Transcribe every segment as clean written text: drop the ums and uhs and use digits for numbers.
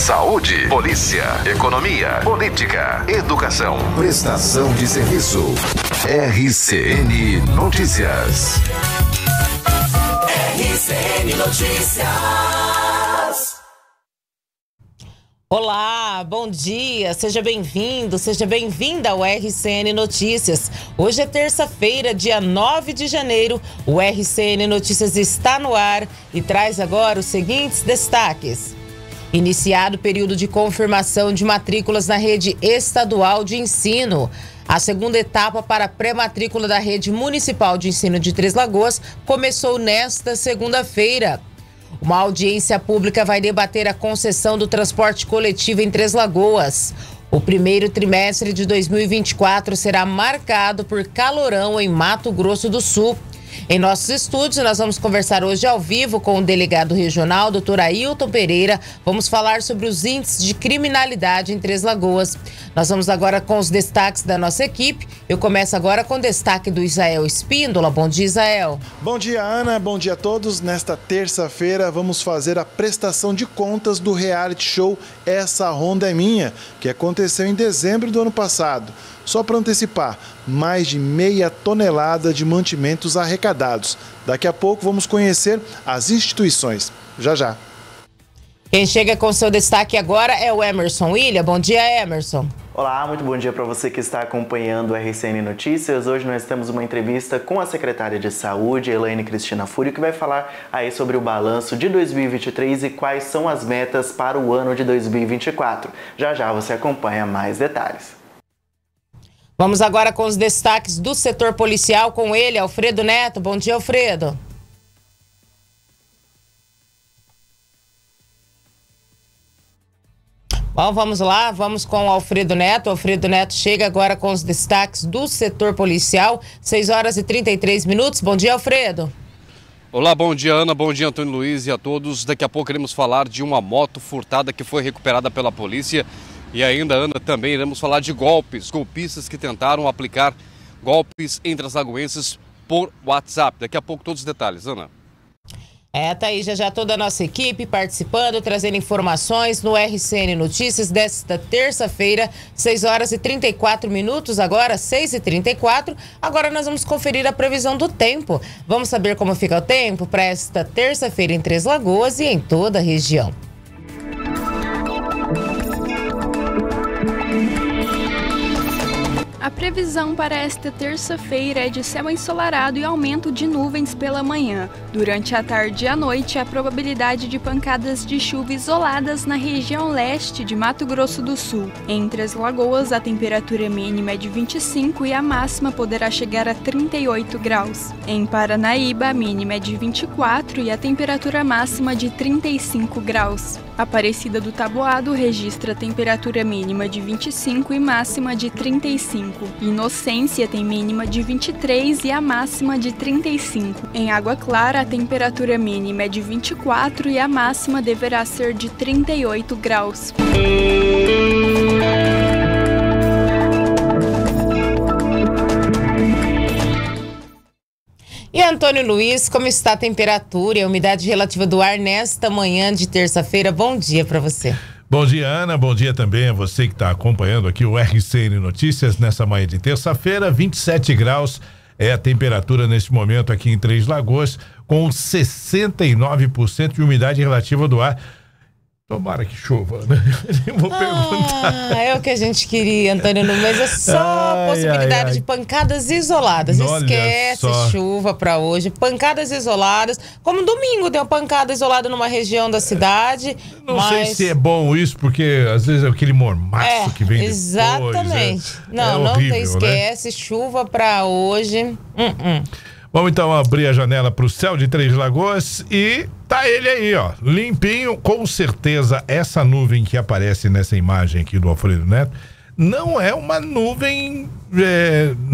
saúde, polícia, economia, política, educação, prestação de serviço. RCN Notícias. RCN Notícias. Olá, bom dia, seja bem-vindo, seja bem-vinda ao RCN Notícias. Hoje é terça-feira, dia 9 de janeiro, o RCN Notícias está no ar e traz agora os seguintes destaques. Iniciado o período de confirmação de matrículas na rede estadual de ensino. A segunda etapa para a pré-matrícula da rede municipal de ensino de Três Lagoas começou nesta segunda-feira. Uma audiência pública vai debater a concessão do transporte coletivo em Três Lagoas. O primeiro trimestre de 2024 será marcado por calorão em Mato Grosso do Sul. Em nossos estúdios, nós vamos conversar hoje ao vivo com o delegado regional, Dr. Ailton Pereira. Vamos falar sobre os índices de criminalidade em Três Lagoas. Nós vamos agora com os destaques da nossa equipe. Eu começo agora com o destaque do Isael Espíndola. Bom dia, Isael. Bom dia, Ana. Bom dia a todos. Nesta terça-feira, vamos fazer a prestação de contas do reality show Essa Ronda é Minha, que aconteceu em dezembro do ano passado. Só para antecipar, mais de 0,5 tonelada de mantimentos arrecadados. Daqui a pouco vamos conhecer as instituições. Já, já. Quem chega com seu destaque agora é o Emerson William. Bom dia, Emerson. Olá, muito bom dia para você que está acompanhando o RCN Notícias. Hoje nós temos uma entrevista com a secretária de Saúde, Elaine Cristina Fúrio, que vai falar aí sobre o balanço de 2023 e quais são as metas para o ano de 2024. Já já você acompanha mais detalhes. Vamos agora com os destaques do setor policial com ele, Alfredo Neto. Bom dia, Alfredo. Bom, vamos lá, vamos com o Alfredo Neto. O Alfredo Neto chega agora com os destaques do setor policial, 6h33. Bom dia, Alfredo. Olá, bom dia, Ana, bom dia, Antônio Luiz e a todos. Daqui a pouco iremos falar de uma moto furtada que foi recuperada pela polícia. E ainda, Ana, também iremos falar de golpistas que tentaram aplicar golpes entre as lagoenses por WhatsApp. Daqui a pouco todos os detalhes, Ana. Tá aí já toda a nossa equipe participando, trazendo informações no RCN Notícias desta terça-feira, 6h34, agora 6h34. Agora nós vamos conferir a previsão do tempo. Vamos saber como fica o tempo para esta terça-feira em Três Lagoas e em toda a região. A previsão para esta terça-feira é de céu ensolarado e aumento de nuvens pela manhã. Durante a tarde e a noite, a probabilidade de pancadas de chuva isoladas na região leste de Mato Grosso do Sul. Em Três Lagoas, a temperatura mínima é de 25 e a máxima poderá chegar a 38 graus. Em Paranaíba, a mínima é de 24 e a temperatura máxima de 35 graus. Aparecida do Taboado registra temperatura mínima de 25 e máxima de 35. Inocência tem mínima de 23 e a máxima de 35. Em Água Clara, a temperatura mínima é de 24 e a máxima deverá ser de 38 graus. E Antônio Luiz, como está a temperatura e a umidade relativa do ar nesta manhã de terça-feira? Bom dia para você. Bom dia, Ana. Bom dia também a você que está acompanhando aqui o RCN Notícias nessa manhã de terça-feira. 27 graus é a temperatura neste momento aqui em Três Lagoas, com 69% de umidade relativa do ar. Tomara que chova, né? Eu vou perguntar. É o que a gente queria, Antônio, mas é só possibilidade de pancadas isoladas. Olha esquece só. Chuva para hoje, pancadas isoladas. Como domingo deu pancada isolada numa região da cidade. Não sei se é bom isso, porque às vezes é aquele mormaço que vem exatamente. depois. Não horrível, tem, esquece, né? Chuva para hoje. Vamos então abrir a janela para o céu de Três Lagoas e tá ele aí, ó, limpinho. Com certeza essa nuvem que aparece nessa imagem aqui do Alfredo Neto não é uma nuvem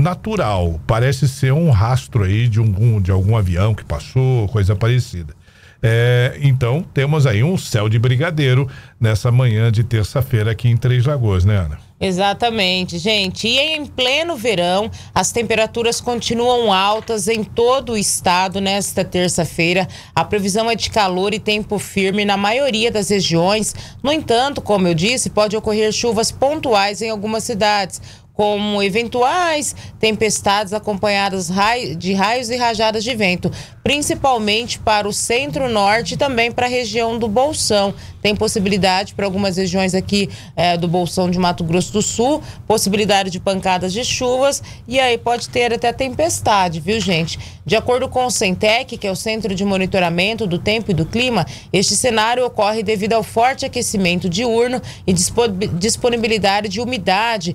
natural, parece ser um rastro aí de algum avião que passou, coisa parecida. Então temos aí um céu de brigadeiro nessa manhã de terça-feira aqui em Três Lagoas, né, Ana? Exatamente, gente. E em pleno verão, as temperaturas continuam altas em todo o estado nesta terça-feira. A previsão é de calor e tempo firme na maioria das regiões. No entanto, como eu disse, pode ocorrer chuvas pontuais em algumas cidades, como eventuais tempestades acompanhadas de raios e rajadas de vento, principalmente para o centro-norte e também para a região do Bolsão. Tem possibilidade para algumas regiões aqui do Bolsão de Mato Grosso do Sul, possibilidade de pancadas de chuvas e aí pode ter até tempestade, viu, gente? De acordo com o Centec, que é o Centro de Monitoramento do Tempo e do Clima, este cenário ocorre devido ao forte aquecimento diurno e disponibilidade de umidade,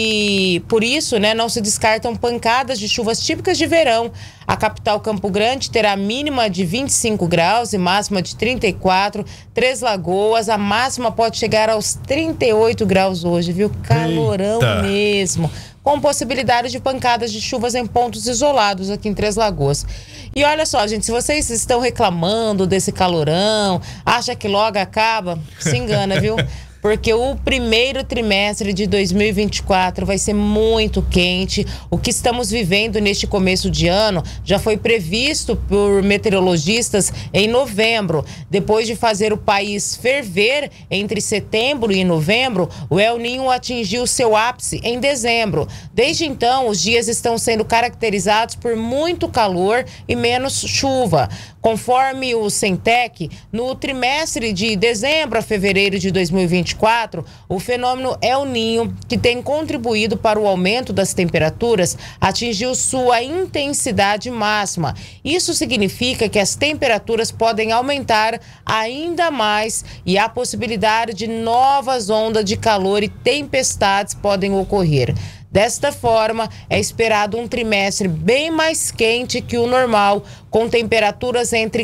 que por isso, não se descartam pancadas de chuvas típicas de verão. A capital Campo Grande terá mínima de 25 graus e máxima de 34. Três Lagoas, a máxima pode chegar aos 38 graus hoje, viu? Calorão mesmo. Com possibilidade de pancadas de chuvas em pontos isolados aqui em Três Lagoas. E olha só, gente, se vocês estão reclamando desse calorão, acha que logo acaba, se engana, viu? Porque o primeiro trimestre de 2024 vai ser muito quente. O que estamos vivendo neste começo de ano já foi previsto por meteorologistas em novembro. Depois de fazer o país ferver entre setembro e novembro, o El Niño atingiu seu ápice em dezembro. Desde então, os dias estão sendo caracterizados por muito calor e menos chuva. Conforme o Centec, no trimestre de dezembro a fevereiro de 2024, o fenômeno El Niño, que tem contribuído para o aumento das temperaturas, atingiu sua intensidade máxima. Isso significa que as temperaturas podem aumentar ainda mais e a possibilidade de novas ondas de calor e tempestades podem ocorrer. Desta forma, é esperado um trimestre bem mais quente que o normal, com temperaturas entre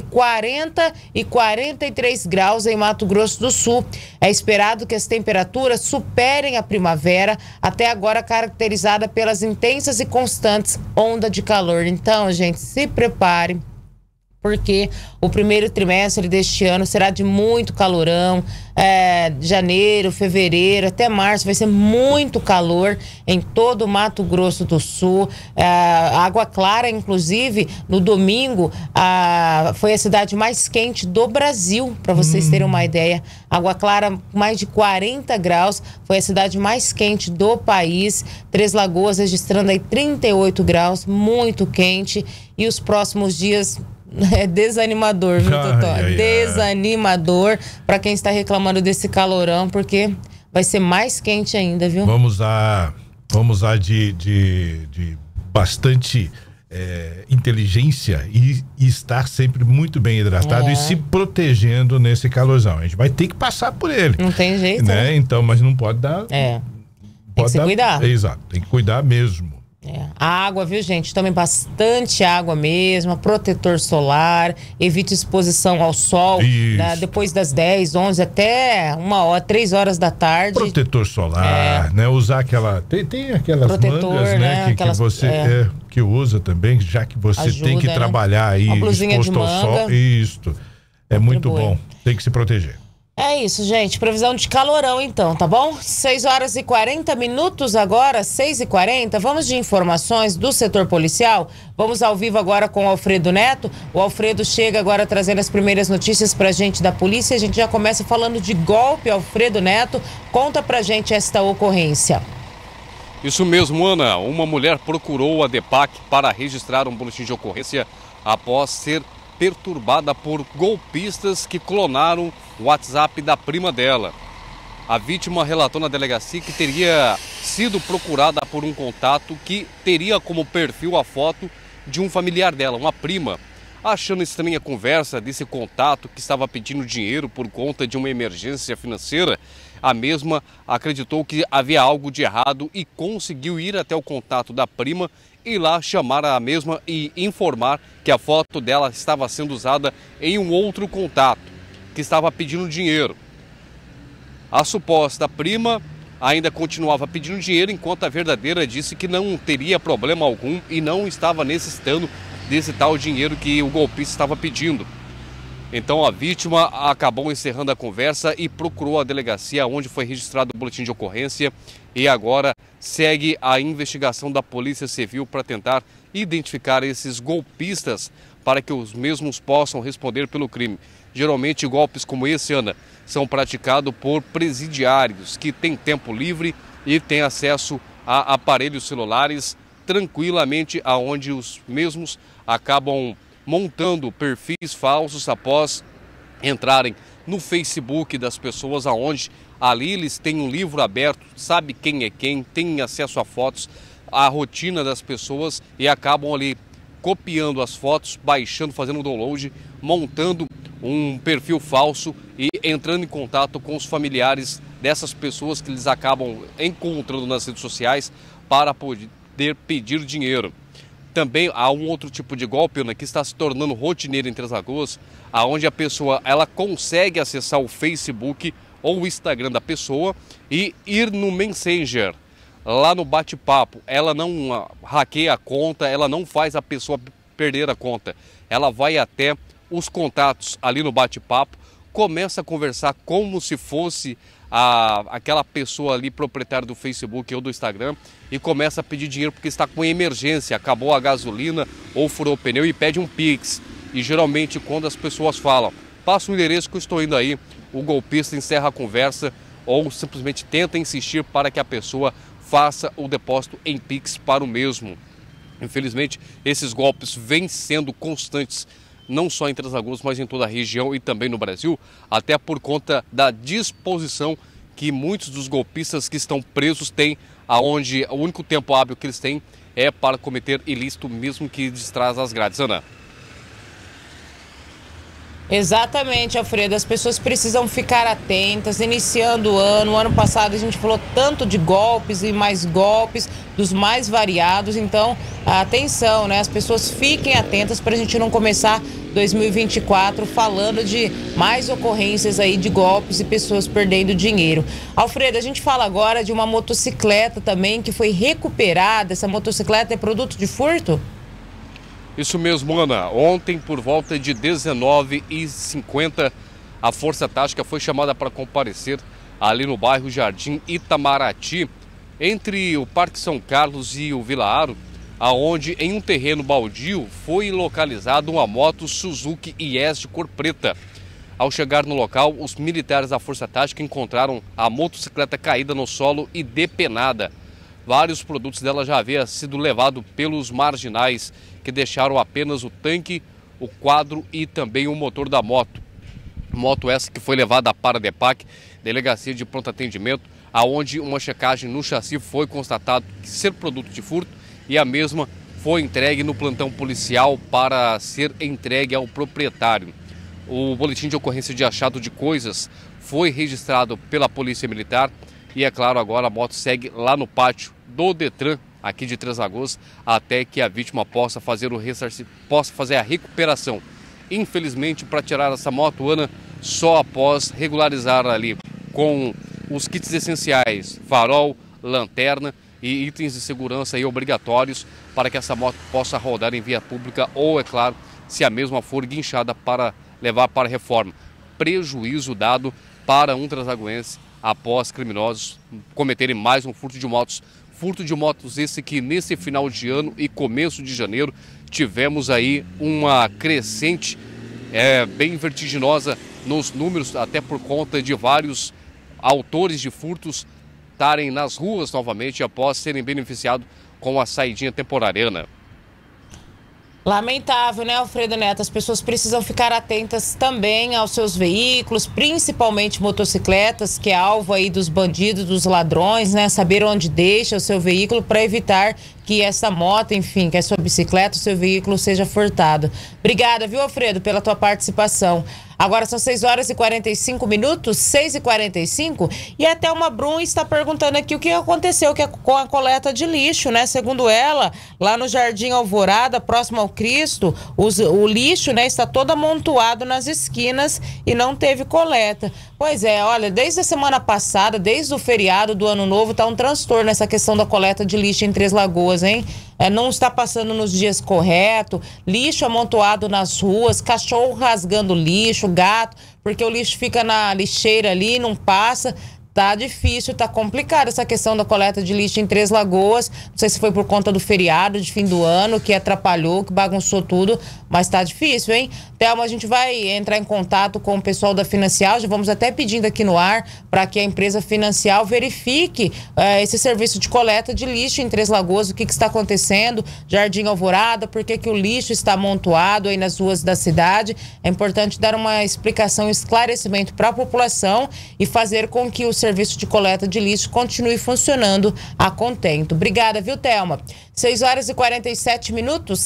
40 e 43 graus em Mato Grosso do Sul. É esperado que as temperaturas superem a primavera, até agora caracterizada pelas intensas e constantes ondas de calor. Então, gente, se prepare, porque o primeiro trimestre deste ano será de muito calorão. Janeiro, fevereiro, até março vai ser muito calor em todo o Mato Grosso do Sul. Água Clara, inclusive, no domingo, foi a cidade mais quente do Brasil, para vocês terem uma ideia. Água Clara, mais de 40 graus, foi a cidade mais quente do país. Três Lagoas registrando aí 38 graus, muito quente. E os próximos dias... É desanimador, viu, Totó? Desanimador para quem está reclamando desse calorão, porque vai ser mais quente ainda, viu? Vamos lá de bastante inteligência e estar sempre muito bem hidratado e se protegendo nesse calorzão. A gente vai ter que passar por ele. Não tem jeito, né? Então, mas não pode dar... Tem que se cuidar. Exato, tem que cuidar mesmo. A água, viu, gente? Tome bastante água mesmo, protetor solar, evite exposição ao sol, depois das 10, 11 até 3 horas da tarde. Protetor solar, usar aquela... Tem aquelas protetor, mangas, né? Que você que usa também, já que você tem que trabalhar aí exposto ao sol. Isso, é muito bom. Tem que se proteger. É isso, gente. Previsão de calorão, então, tá bom? 6 horas e 40 minutos agora, 6h40. Vamos de informações do setor policial. Vamos ao vivo agora com o Alfredo Neto. O Alfredo chega agora trazendo as primeiras notícias pra gente da polícia. A gente já começa falando de golpe. Alfredo Neto, conta pra gente esta ocorrência. Isso mesmo, Ana. Uma mulher procurou a DEPAC para registrar um boletim de ocorrência após ser perturbada por golpistas que clonaram o WhatsApp da prima dela. A vítima relatou na delegacia que teria sido procurada por um contato que teria como perfil a foto de um familiar dela, uma prima. Achando estranha a conversa desse contato que estava pedindo dinheiro por conta de uma emergência financeira, a mesma acreditou que havia algo de errado e conseguiu ir até o contato da prima e lá chamar a mesma e informar que a foto dela estava sendo usada em um outro contato, que estava pedindo dinheiro. A suposta prima ainda continuava pedindo dinheiro, enquanto a verdadeira disse que não teria problema algum e não estava necessitando desse tal dinheiro que o golpista estava pedindo. Então a vítima acabou encerrando a conversa e procurou a delegacia onde foi registrado o boletim de ocorrência e agora segue a investigação da Polícia Civil para tentar identificar esses golpistas para que os mesmos possam responder pelo crime. Geralmente golpes como esse, Ana, são praticados por presidiários que têm tempo livre e têm acesso a aparelhos celulares tranquilamente, aonde os mesmos acabam montando perfis falsos após entrarem no Facebook das pessoas, aonde ali eles têm um livro aberto, sabe quem é quem, tem acesso a fotos, a rotina das pessoas e acabam ali copiando as fotos, baixando, fazendo um download, montando um perfil falso e entrando em contato com os familiares dessas pessoas que eles acabam encontrando nas redes sociais para poder pedir dinheiro. Também há um outro tipo de golpe, né, que está se tornando rotineiro em Três Lagoas, onde a pessoa ela consegue acessar o Facebook ou o Instagram da pessoa e ir no Messenger, lá no bate-papo. Ela não hackeia a conta, ela não faz a pessoa perder a conta. Ela vai até os contatos ali no bate-papo, começa a conversar como se fosse aquela pessoa ali proprietária do Facebook ou do Instagram e começa a pedir dinheiro porque está com emergência, acabou a gasolina ou furou o pneu e pede um Pix. E geralmente quando as pessoas falam, passa o endereço que eu estou indo aí, o golpista encerra a conversa ou simplesmente tenta insistir para que a pessoa faça o depósito em Pix para o mesmo. Infelizmente, esses golpes vêm sendo constantes, não só em Três Lagoas, mas em toda a região e também no Brasil, até por conta da disposição que muitos dos golpistas que estão presos têm, aonde o único tempo hábil que eles têm é para cometer ilícito, mesmo que distrás as grades. Ana. Exatamente, Alfredo. As pessoas precisam ficar atentas. Iniciando o ano passado a gente falou tanto de golpes e mais golpes, dos mais variados. Então, atenção, né? As pessoas fiquem atentas para a gente não começar 2024 falando de mais ocorrências aí de golpes e pessoas perdendo dinheiro. Alfredo, a gente fala agora de uma motocicleta também que foi recuperada. Essa motocicleta é produto de furto? Isso mesmo, Ana. Ontem, por volta de 19h50, a Força Tática foi chamada para comparecer ali no bairro Jardim Itamaraty, entre o Parque São Carlos e o Vila Aro, aonde em um terreno baldio foi localizada uma moto Suzuki IS de cor preta. Ao chegar no local, os militares da Força Tática encontraram a motocicleta caída no solo e depenada. Vários produtos dela já haviam sido levados pelos marginais, que deixaram apenas o tanque, o quadro e também o motor da moto. Moto essa que foi levada para a DEPAC, Delegacia de Pronto Atendimento, aonde uma checagem no chassi foi constatado ser produto de furto e a mesma foi entregue no plantão policial para ser entregue ao proprietário. O boletim de ocorrência de achado de coisas foi registrado pela Polícia Militar e, é claro, agora a moto segue lá no pátio do Detran, aqui de Três Lagoas, até que a vítima possa fazer a recuperação. Infelizmente, para tirar essa moto, Ana, só após regularizar ali com os kits essenciais, farol, lanterna e itens de segurança aí obrigatórios para que essa moto possa rodar em via pública ou, é claro, se a mesma for guinchada para levar para reforma. Prejuízo dado para um transagoense após criminosos cometerem mais um furto de motos. Furto de motos esse que nesse final de ano e começo de janeiro tivemos aí uma crescente bem vertiginosa nos números, até por conta de vários autores de furtos estarem nas ruas novamente após serem beneficiados com a saidinha temporária, Ana. Lamentável, né, Alfredo Neto? As pessoas precisam ficar atentas também aos seus veículos, principalmente motocicletas, que é alvo aí dos bandidos, dos ladrões, né? Saber onde deixa o seu veículo para evitar que essa moto, enfim, que a sua bicicleta, o seu veículo seja furtado. Obrigada, viu, Alfredo, pela tua participação. Agora são 6h45, 6h45, e até uma Brum está perguntando aqui o que aconteceu com a coleta de lixo, né? Segundo ela, lá no Jardim Alvorada, próximo ao Cristo, o lixo, né, está todo amontoado nas esquinas e não teve coleta. Pois é, olha, desde a semana passada, desde o feriado do Ano Novo, tá um transtorno essa questão da coleta de lixo em Três Lagoas. pessoas, hein? Não está passando nos dias corretos, lixo amontoado nas ruas, cachorro rasgando lixo, gato, porque o lixo fica na lixeira ali, não passa. Tá difícil, tá complicado essa questão da coleta de lixo em Três Lagoas. Não sei se foi por conta do feriado de fim do ano, que atrapalhou, que bagunçou tudo, mas tá difícil, hein? Thelma, a gente vai entrar em contato com o pessoal da Financial, já vamos até pedindo aqui no ar para que a empresa Financial verifique esse serviço de coleta de lixo em Três Lagoas, o que está acontecendo, Jardim Alvorada, por que o lixo está amontoado aí nas ruas da cidade. É importante dar uma explicação, um esclarecimento para a população e fazer com que o serviço de coleta de lixo continue funcionando a contento. Obrigada, viu, Thelma? 6h47,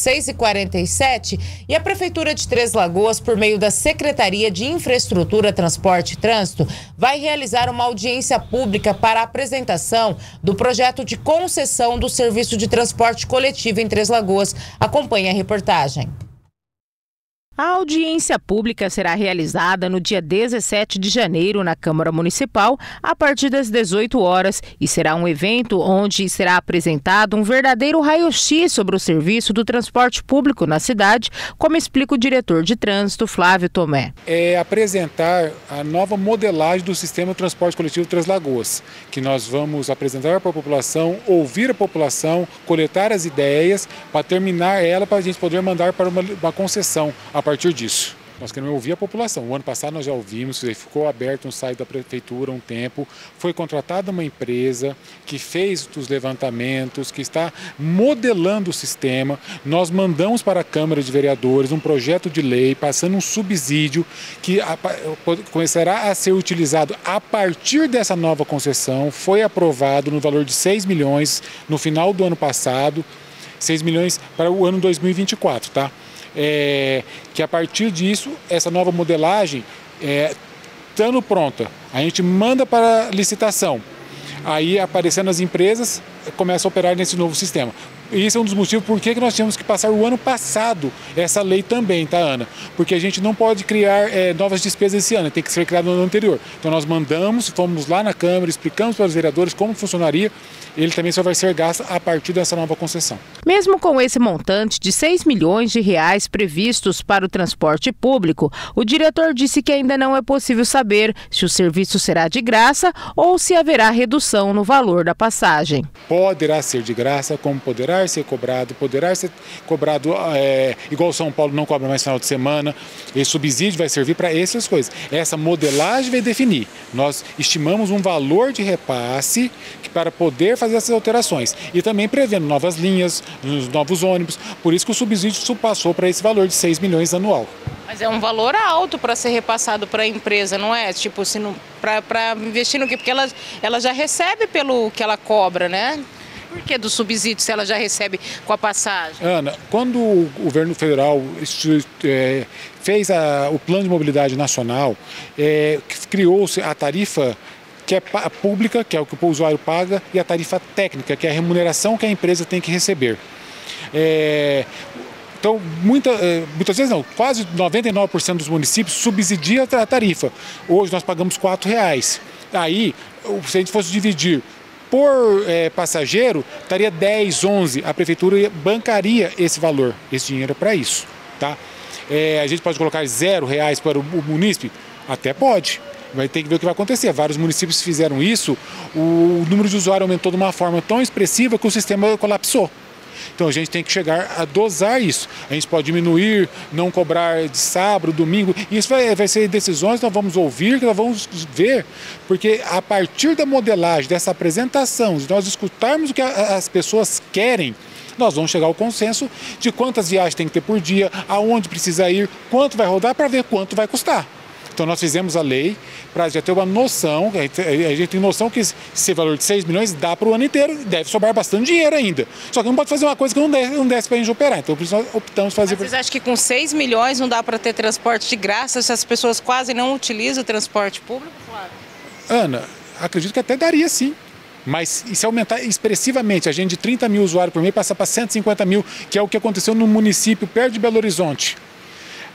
6h47, e a Prefeitura de Três Lagoas, por meio da Secretaria de Infraestrutura, Transporte e Trânsito, vai realizar uma audiência pública para a apresentação do projeto de concessão do serviço de transporte coletivo em Três Lagoas. Acompanhe a reportagem. A audiência pública será realizada no dia 17 de janeiro na Câmara Municipal, a partir das 18 horas, e será um evento onde será apresentado um verdadeiro raio-x sobre o serviço do transporte público na cidade, como explica o diretor de trânsito, Flávio Tomé. É apresentar a nova modelagem do sistema de transporte coletivo de Três Lagoas, que nós vamos apresentar para a população, ouvir a população, coletar as ideias, para terminar ela, para a gente poder mandar para uma concessão. A partir disso, nós queremos ouvir a população. O ano passado nós já ouvimos, ficou aberto um site da prefeitura um tempo, foi contratada uma empresa que fez os levantamentos, que está modelando o sistema. Nós mandamos para a Câmara de Vereadores um projeto de lei, passando um subsídio que começará a ser utilizado a partir dessa nova concessão. Foi aprovado no valor de 6 milhões no final do ano passado, 6 milhões para o ano 2024, tá? Que a partir disso, essa nova modelagem, estando pronta, a gente manda para licitação. Aí, aparecendo as empresas, começa a operar nesse novo sistema. E isso é um dos motivos por que nós tínhamos que passar o ano passado essa lei também, tá, Ana? Porque a gente não pode criar novas despesas esse ano, tem que ser criado no ano anterior. Então nós mandamos, fomos lá na Câmara, explicamos para os vereadores como funcionaria, ele também só vai ser gasto a partir dessa nova concessão. Mesmo com esse montante de 6 milhões de reais previstos para o transporte público, o diretor disse que ainda não é possível saber se o serviço será de graça ou se haverá redução no valor da passagem. Poderá ser de graça, como poderá ser cobrado igual São Paulo não cobra mais final de semana. Esse subsídio vai servir para essas coisas. Essa modelagem vai definir. Nós estimamos um valor de repasse para poder fazer essas alterações e também prevendo novas linhas, novos ônibus. Por isso que o subsídio passou para esse valor de 6 milhões anual. Mas é um valor alto para ser repassado para a empresa, não é? Tipo, para investir no quê? Porque ela já recebe pelo que ela cobra, né? Por que do subsídio se ela já recebe com a passagem? Ana, quando o governo federal fez o plano de mobilidade nacional, criou-se a tarifa que é pública, que é o que o usuário paga, e a tarifa técnica, que é a remuneração que a empresa tem que receber. Então, muitas vezes não, quase 99% dos municípios subsidia a tarifa. Hoje nós pagamos R$4. Aí, se a gente fosse dividir por passageiro, estaria 10, 11. A prefeitura bancaria esse valor, esse dinheiro para isso. Tá? A gente pode colocar R$0 para o munícipe? Até pode. Vai ter que ver o que vai acontecer. Vários municípios fizeram isso, o número de usuários aumentou de uma forma tão expressiva que o sistema colapsou. Então a gente tem que chegar a dosar isso. A gente pode diminuir, não cobrar de sábado, domingo. Isso vai ser decisões que nós vamos ouvir, que nós vamos ver, porque a partir da modelagem, dessa apresentação, de nós escutarmos o que as pessoas querem, nós vamos chegar ao consenso de quantas viagens tem que ter por dia, aonde precisa ir, quanto vai rodar, para ver quanto vai custar. Então nós fizemos a lei para já ter uma noção, a gente tem noção que esse valor de 6 milhões dá para o ano inteiro, deve sobrar bastante dinheiro ainda. Só que não pode fazer uma coisa que não desce para a gente operar, então por isso nós optamos fazer... Mas vocês acham que com 6 milhões não dá para ter transporte de graça se as pessoas quase não utilizam o transporte público, Flávio? Ana, acredito que até daria sim. Mas e se aumentar expressivamente, a gente de 30 mil usuários por mês passar para 150 mil, que é o que aconteceu no município perto de Belo Horizonte.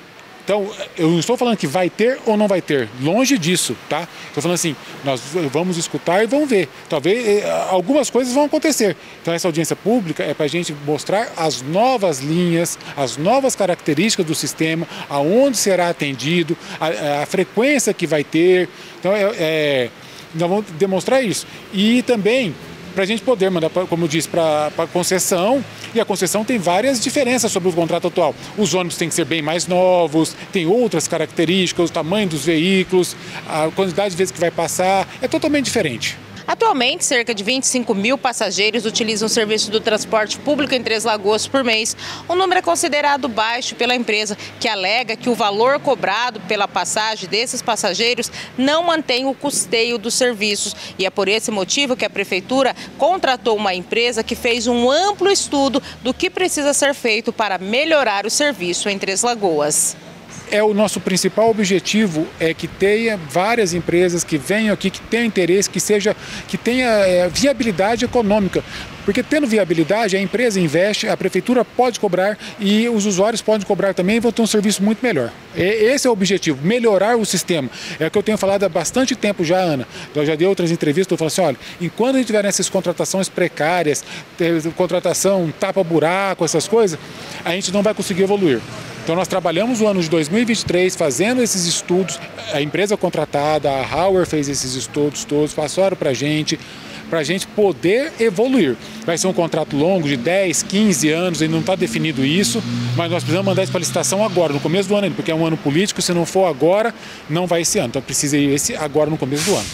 Então, eu não estou falando que vai ter ou não vai ter, longe disso, tá? Estou falando assim, nós vamos escutar e vamos ver. Talvez algumas coisas vão acontecer. Então, essa audiência pública é para a gente mostrar as novas linhas, as novas características do sistema, aonde será atendido, a frequência que vai ter. Então, nós vamos demonstrar isso. E também para a gente poder mandar, como eu disse, para a concessão, e a concessão tem várias diferenças sobre o contrato atual. Os ônibus têm que ser bem mais novos, tem outras características, o tamanho dos veículos, a quantidade de vezes que vai passar, é totalmente diferente. Atualmente, cerca de 25 mil passageiros utilizam o serviço do transporte público em Três Lagoas por mês. O número é considerado baixo pela empresa, que alega que o valor cobrado pela passagem desses passageiros não mantém o custeio dos serviços. E é por esse motivo que a Prefeitura contratou uma empresa que fez um amplo estudo do que precisa ser feito para melhorar o serviço em Três Lagoas. O nosso principal objetivo é que tenha várias empresas que venham aqui, que tenham interesse, que tenha viabilidade econômica. Porque tendo viabilidade, a empresa investe, a prefeitura pode cobrar e os usuários podem cobrar também e vão ter um serviço muito melhor. Esse é o objetivo, melhorar o sistema. É o que eu tenho falado há bastante tempo já, Ana. Eu já dei outras entrevistas, estou falando assim, olha, enquanto a gente tiver essas contratações precárias, contratação tapa-buraco, essas coisas, a gente não vai conseguir evoluir. Então nós trabalhamos o ano de 2023 fazendo esses estudos, a empresa contratada, a Hauer fez esses estudos todos, passaram para a gente poder evoluir. Vai ser um contrato longo de 10, 15 anos, ainda não está definido isso, mas nós precisamos mandar isso para a licitação agora, no começo do ano, porque é um ano político, se não for agora, não vai esse ano. Então precisa ir agora no começo do ano.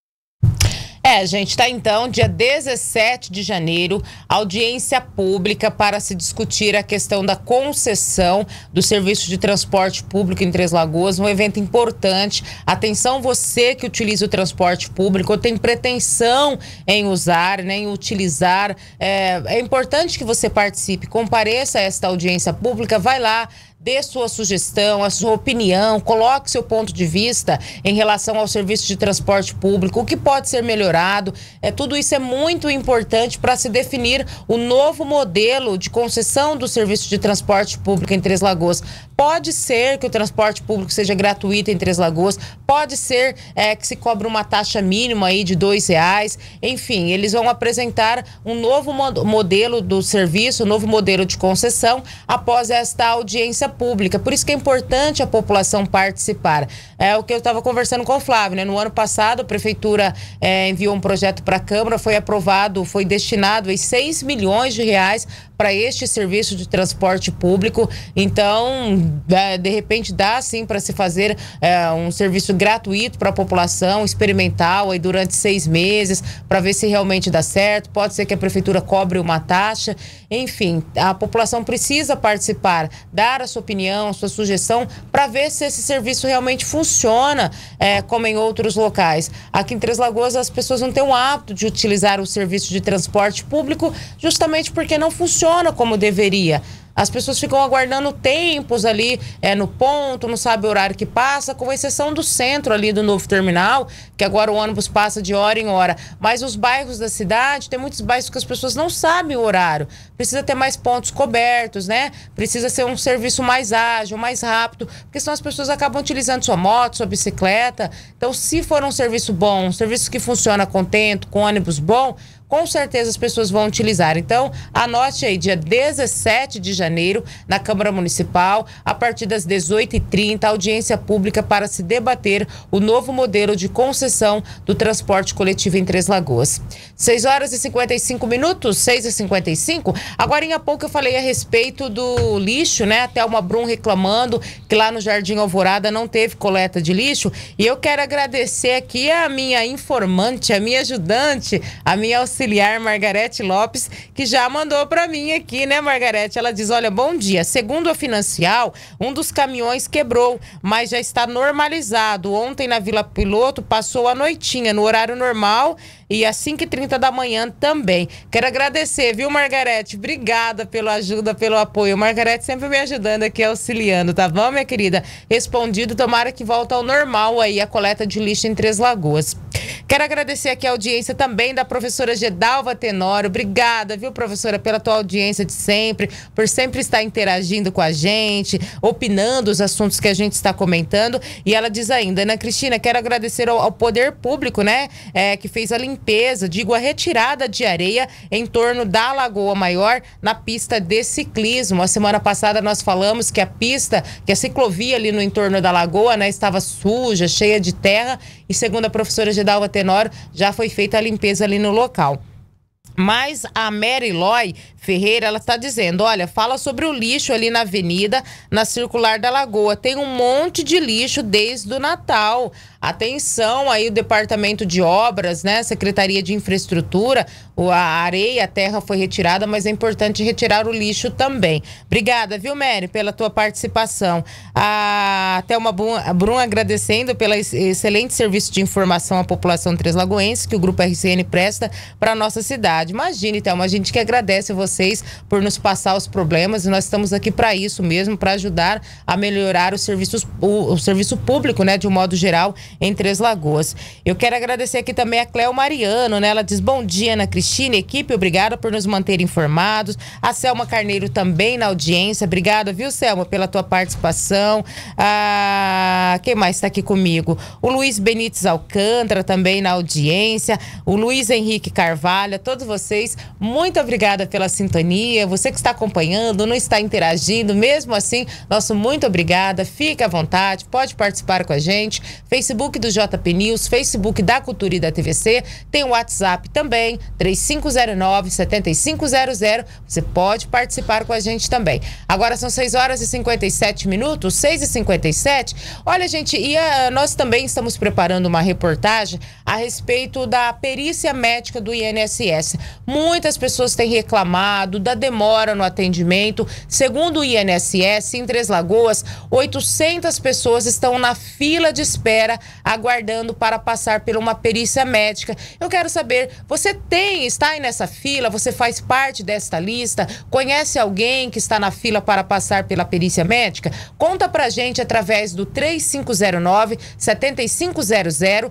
Gente, tá então, dia 17 de janeiro, audiência pública para se discutir a questão da concessão do serviço de transporte público em Três Lagoas, um evento importante. Atenção você que utiliza o transporte público ou tem pretensão em usar, né, em utilizar, é importante que você participe, compareça a esta audiência pública, vai lá, dê sua sugestão, a sua opinião, coloque seu ponto de vista em relação ao serviço de transporte público, o que pode ser melhorado. Tudo isso é muito importante para se definir o novo modelo de concessão do serviço de transporte público em Três Lagoas. Pode ser que o transporte público seja gratuito em Três Lagoas, pode ser que se cobre uma taxa mínima aí de R$2. Enfim, eles vão apresentar um novo modelo do serviço, um novo modelo de concessão após esta audiência pública. Por isso que é importante a população participar. É o que eu estava conversando com o Flávio, né? No ano passado, a Prefeitura enviou um projeto para a Câmara, foi aprovado, foi destinado aí R$6 milhões para este serviço de transporte público. Então, de repente, dá sim para se fazer um serviço gratuito para a população, experimental, aí durante 6 meses, para ver se realmente dá certo. Pode ser que a Prefeitura cobre uma taxa. Enfim, a população precisa participar, dar a sua opinião, a sua sugestão, para ver se esse serviço realmente funciona como em outros locais. Aqui em Três Lagoas, as pessoas não têm o hábito de utilizar o serviço de transporte público justamente porque não funciona como deveria. As pessoas ficam aguardando tempos ali no ponto, não sabe o horário que passa, com exceção do centro ali do novo terminal, que agora o ônibus passa de hora em hora. Mas os bairros da cidade, tem muitos bairros que as pessoas não sabem o horário. Precisa ter mais pontos cobertos, né? Precisa ser um serviço mais ágil, mais rápido, porque senão as pessoas acabam utilizando sua moto, sua bicicleta. Então, se for um serviço bom, um serviço que funciona contento, com ônibus bom, com certeza as pessoas vão utilizar. Então, anote aí, dia 17 de janeiro, na Câmara Municipal, a partir das 18h30, audiência pública para se debater o novo modelo de concessão do transporte coletivo em Três Lagoas. 6h55, 6h55. Agora, em pouco, eu falei a respeito do lixo, né? A Thelma Brum reclamando que lá no Jardim Alvorada não teve coleta de lixo. E eu quero agradecer aqui a minha informante, a minha ajudante, a minha auxiliar Margarete Lopes, que já mandou para mim aqui, né, Margarete? Ela diz, olha, bom dia. Segundo a Financial, um dos caminhões quebrou, mas já está normalizado. Ontem na Vila Piloto passou a noitinha no horário normal e às 5h30 da manhã também. Quero agradecer, viu, Margarete? Obrigada pela ajuda, pelo apoio. Margarete sempre me ajudando aqui, auxiliando, tá bom, minha querida? Respondido, tomara que volte ao normal aí a coleta de lixo em Três Lagoas. Quero agradecer aqui a audiência também da professora Gedalva Tenório. Obrigada, viu, professora, pela tua audiência de sempre, por sempre estar interagindo com a gente, opinando os assuntos que a gente está comentando. E ela diz ainda, Ana Cristina, quero agradecer ao poder público, né, que fez a limpeza, a retirada de areia em torno da Lagoa Maior, na pista de ciclismo. A semana passada nós falamos que a ciclovia ali no entorno da lagoa, né, estava suja, cheia de terra, e segundo a professora Gedalva Tenório, já foi feita a limpeza ali no local. Mas a Mary Loy Ferreira, ela está dizendo, olha, fala sobre o lixo ali na avenida, na circular da Lagoa. Tem um monte de lixo desde o Natal. Atenção aí o Departamento de Obras, né? Secretaria de Infraestrutura, a areia, a terra foi retirada, mas é importante retirar o lixo também. Obrigada, viu, Mary, pela tua participação. A Thelma Brum agradecendo pelo excelente serviço de informação à população treslagoense que o Grupo RCN presta para a nossa cidade. Imagine, Thelma, a gente que agradece a vocês por nos passar os problemas, e nós estamos aqui para isso mesmo, para ajudar a melhorar o serviço público, né, de um modo geral, em Três Lagoas. Eu quero agradecer aqui também a Cléo Mariano, né? Ela diz, bom dia, Ana Cristina, equipe, obrigada por nos manter informados. A Selma Carneiro também na audiência, obrigada, viu, Selma, pela tua participação. Quem mais está aqui comigo? O Luiz Benites Alcântara também na audiência, o Luiz Henrique Carvalho, todos vocês, muito obrigada pela sintonia, você que está acompanhando, não está interagindo, mesmo assim, nosso muito obrigada, fique à vontade, pode participar com a gente, Facebook do JP News, Facebook da Cultura e da TVC, tem o WhatsApp também, 3509-7500, você pode participar com a gente também. Agora são 6h57, 6h57, olha, gente, nós também estamos preparando uma reportagem a respeito da perícia médica do INSS. Muitas pessoas têm reclamado da demora no atendimento. Segundo o INSS, em Três Lagoas, 800 pessoas estão na fila de espera aguardando para passar por uma perícia médica. Eu quero saber, você está aí nessa fila? Você faz parte desta lista? Conhece alguém que está na fila para passar pela perícia médica? Conta pra gente através do 3509-7500,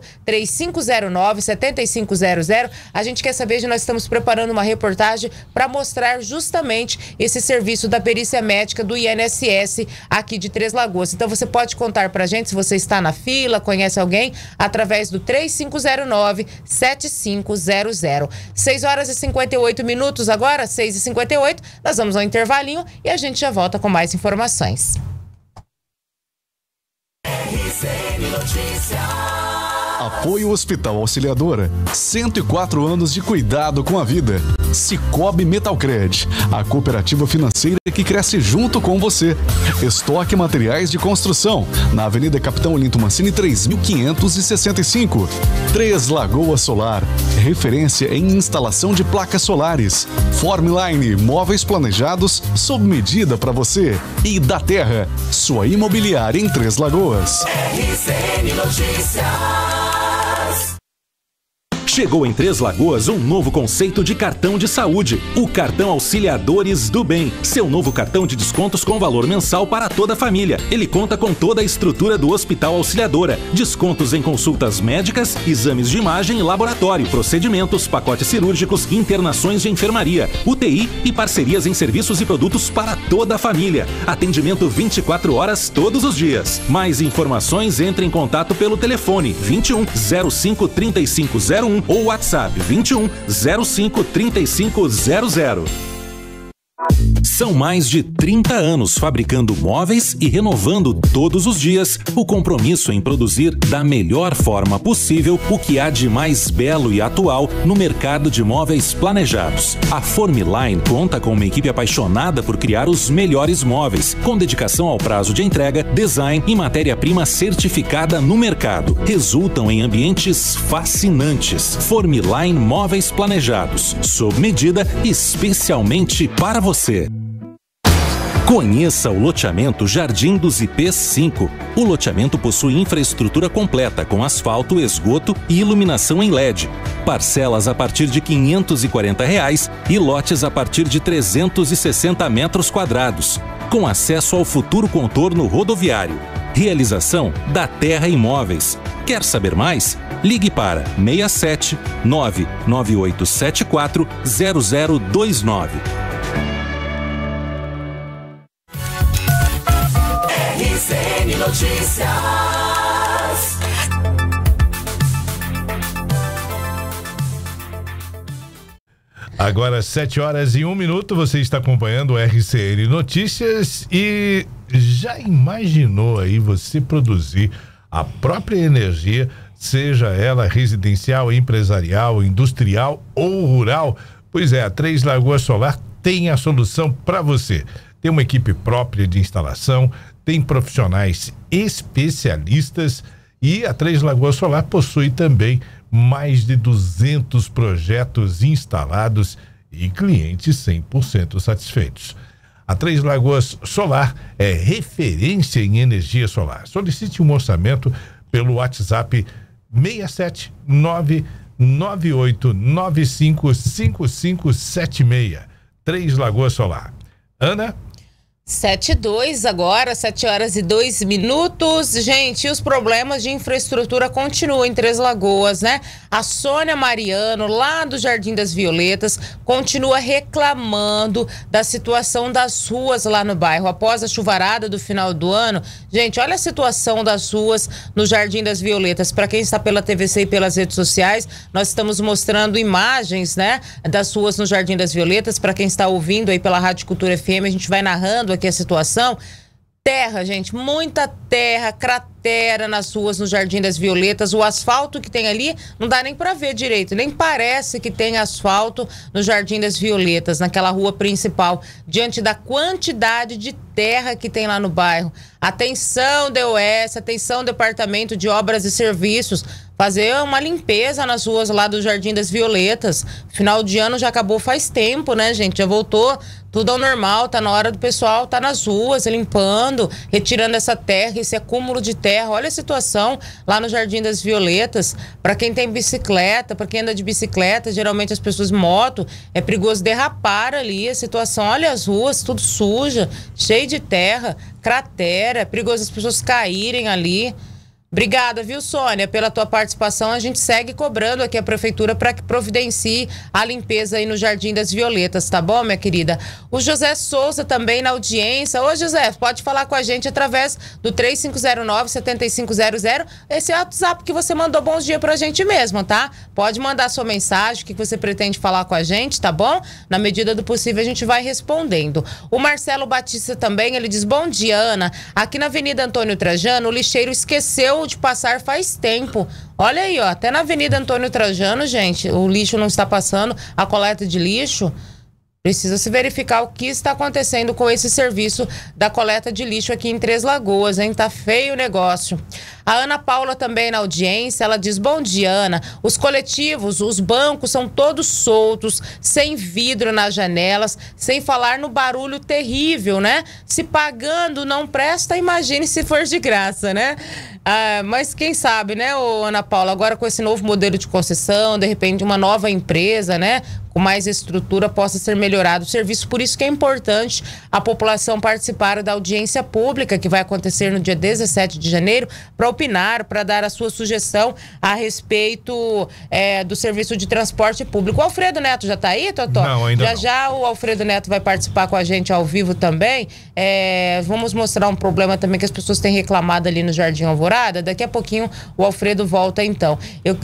3509-7500. A gente quer saber, nós estamos preparando uma reportagem para mostrar justamente esse serviço da perícia médica do INSS aqui de Três Lagoas. Então você pode contar pra gente se você está na fila, conhece alguém, através do 3509-7500. 6h58 agora, 6h58, nós vamos ao intervalinho e a gente já volta com mais informações. RCN Notícias. Apoio Hospital Auxiliadora. 104 anos de cuidado com a vida. Cicobi Metalcred, a cooperativa financeira que cresce junto com você. Estoque Materiais de Construção, na Avenida Capitão Olinto Mancini 3565. Três Lagoas Solar, referência em instalação de placas solares. Formline, móveis planejados sob medida para você. E da Terra, sua imobiliária em Três Lagoas. RCN Notícias. Chegou em Três Lagoas um novo conceito de cartão de saúde, o Cartão Auxiliadores do Bem. Seu novo cartão de descontos com valor mensal para toda a família. Ele conta com toda a estrutura do Hospital Auxiliadora. Descontos em consultas médicas, exames de imagem e laboratório, procedimentos, pacotes cirúrgicos, internações de enfermaria, UTI e parcerias em serviços e produtos para toda a família. Atendimento 24 horas todos os dias. Mais informações, entre em contato pelo telefone 21 05 3501 ou WhatsApp 21 05 3500. São mais de 30 anos fabricando móveis e renovando todos os dias o compromisso em produzir da melhor forma possível o que há de mais belo e atual no mercado de móveis planejados. A Formline conta com uma equipe apaixonada por criar os melhores móveis, com dedicação ao prazo de entrega, design e matéria-prima certificada no mercado. Resultam em ambientes fascinantes. Formline Móveis Planejados, sob medida especialmente para você. Conheça o loteamento Jardim dos IPs 5. O loteamento possui infraestrutura completa com asfalto, esgoto e iluminação em LED. Parcelas a partir de R$ 540 e lotes a partir de 360 metros quadrados, com acesso ao futuro contorno rodoviário. Realização da Terra Imóveis. Quer saber mais? Ligue para 67 99874 0029. RCN Notícias. Agora 7h01, você está acompanhando o RCN Notícias e já imaginou aí você produzir a própria energia, seja ela residencial, empresarial, industrial ou rural? Pois é, a Três Lagoas Solar tem a solução para você. Tem uma equipe própria de instalação, tem profissionais especialistas e a Três Lagoas Solar possui também mais de 200 projetos instalados e clientes 100% satisfeitos. A Três Lagoas Solar é referência em energia solar. Solicite um orçamento pelo WhatsApp 67989555576. Três Lagoas Solar. Ana? 7h02 agora, 7h02. Gente, os problemas de infraestrutura continuam em Três Lagoas, né? A Sônia Mariano, lá do Jardim das Violetas, continua reclamando da situação das ruas lá no bairro. Após a chuvarada do final do ano, gente, olha a situação das ruas no Jardim das Violetas. Para quem está pela TVC e pelas redes sociais, nós estamos mostrando imagens, né, das ruas no Jardim das Violetas. Para quem está ouvindo aí pela Rádio Cultura FM, a gente vai narrando aqui a situação. Terra, gente, muita terra, cratera nas ruas no Jardim das Violetas. O asfalto que tem ali não dá nem para ver direito, nem parece que tem asfalto no Jardim das Violetas, naquela rua principal, diante da quantidade de terra que tem lá no bairro. Atenção, DOS, atenção, Departamento de Obras e Serviços, fazer uma limpeza nas ruas lá do Jardim das Violetas. Final de ano já acabou faz tempo, né, gente? Já voltou tudo ao normal, tá na hora do pessoal tá nas ruas limpando, retirando essa terra, esse acúmulo de terra. Olha a situação lá no Jardim das Violetas. Para quem tem bicicleta, para quem anda de bicicleta, geralmente as pessoas moto, é perigoso derrapar ali a situação. Olha as ruas, tudo suja, cheio de terra, cratera, é perigoso as pessoas caírem ali. Obrigada, viu, Sônia, pela tua participação. A gente segue cobrando aqui a prefeitura para que providencie a limpeza aí no Jardim das Violetas, tá bom, minha querida? O José Souza também na audiência. Ô, José, pode falar com a gente através do 3509-7500. Esse é o WhatsApp que você mandou bons dias pra gente mesmo, tá? Pode mandar sua mensagem, o que você pretende falar com a gente, tá bom? Na medida do possível a gente vai respondendo. O Marcelo Batista também, ele diz: bom dia, Ana. Aqui na Avenida Antônio Trajano, o lixeiro esqueceu de passar faz tempo. Olha aí, ó, até na Avenida Antônio Trajano, gente, o lixo não está passando, a coleta de lixo. Precisa se verificar o que está acontecendo com esse serviço da coleta de lixo aqui em Três Lagoas, hein? Tá feio o negócio. A Ana Paula também na audiência, ela diz: bom dia, Ana. Os coletivos, os bancos são todos soltos, sem vidro nas janelas, sem falar no barulho terrível, né? Se pagando não presta, imagine se for de graça, né? Ah, mas quem sabe, né, Ana Paula, agora com esse novo modelo de concessão, de repente uma nova empresa, né, com mais estrutura, possa ser melhorado o serviço. Por isso que é importante a população participar da audiência pública que vai acontecer no dia 17 de janeiro, para opinar, para dar a sua sugestão a respeito do serviço de transporte público. O Alfredo Neto já está aí, Totó? Não, ainda não. Já o Alfredo Neto vai participar com a gente ao vivo também. Vamos mostrar um problema também que as pessoas têm reclamado ali no Jardim Alvorada. Daqui a pouquinho o Alfredo volta então.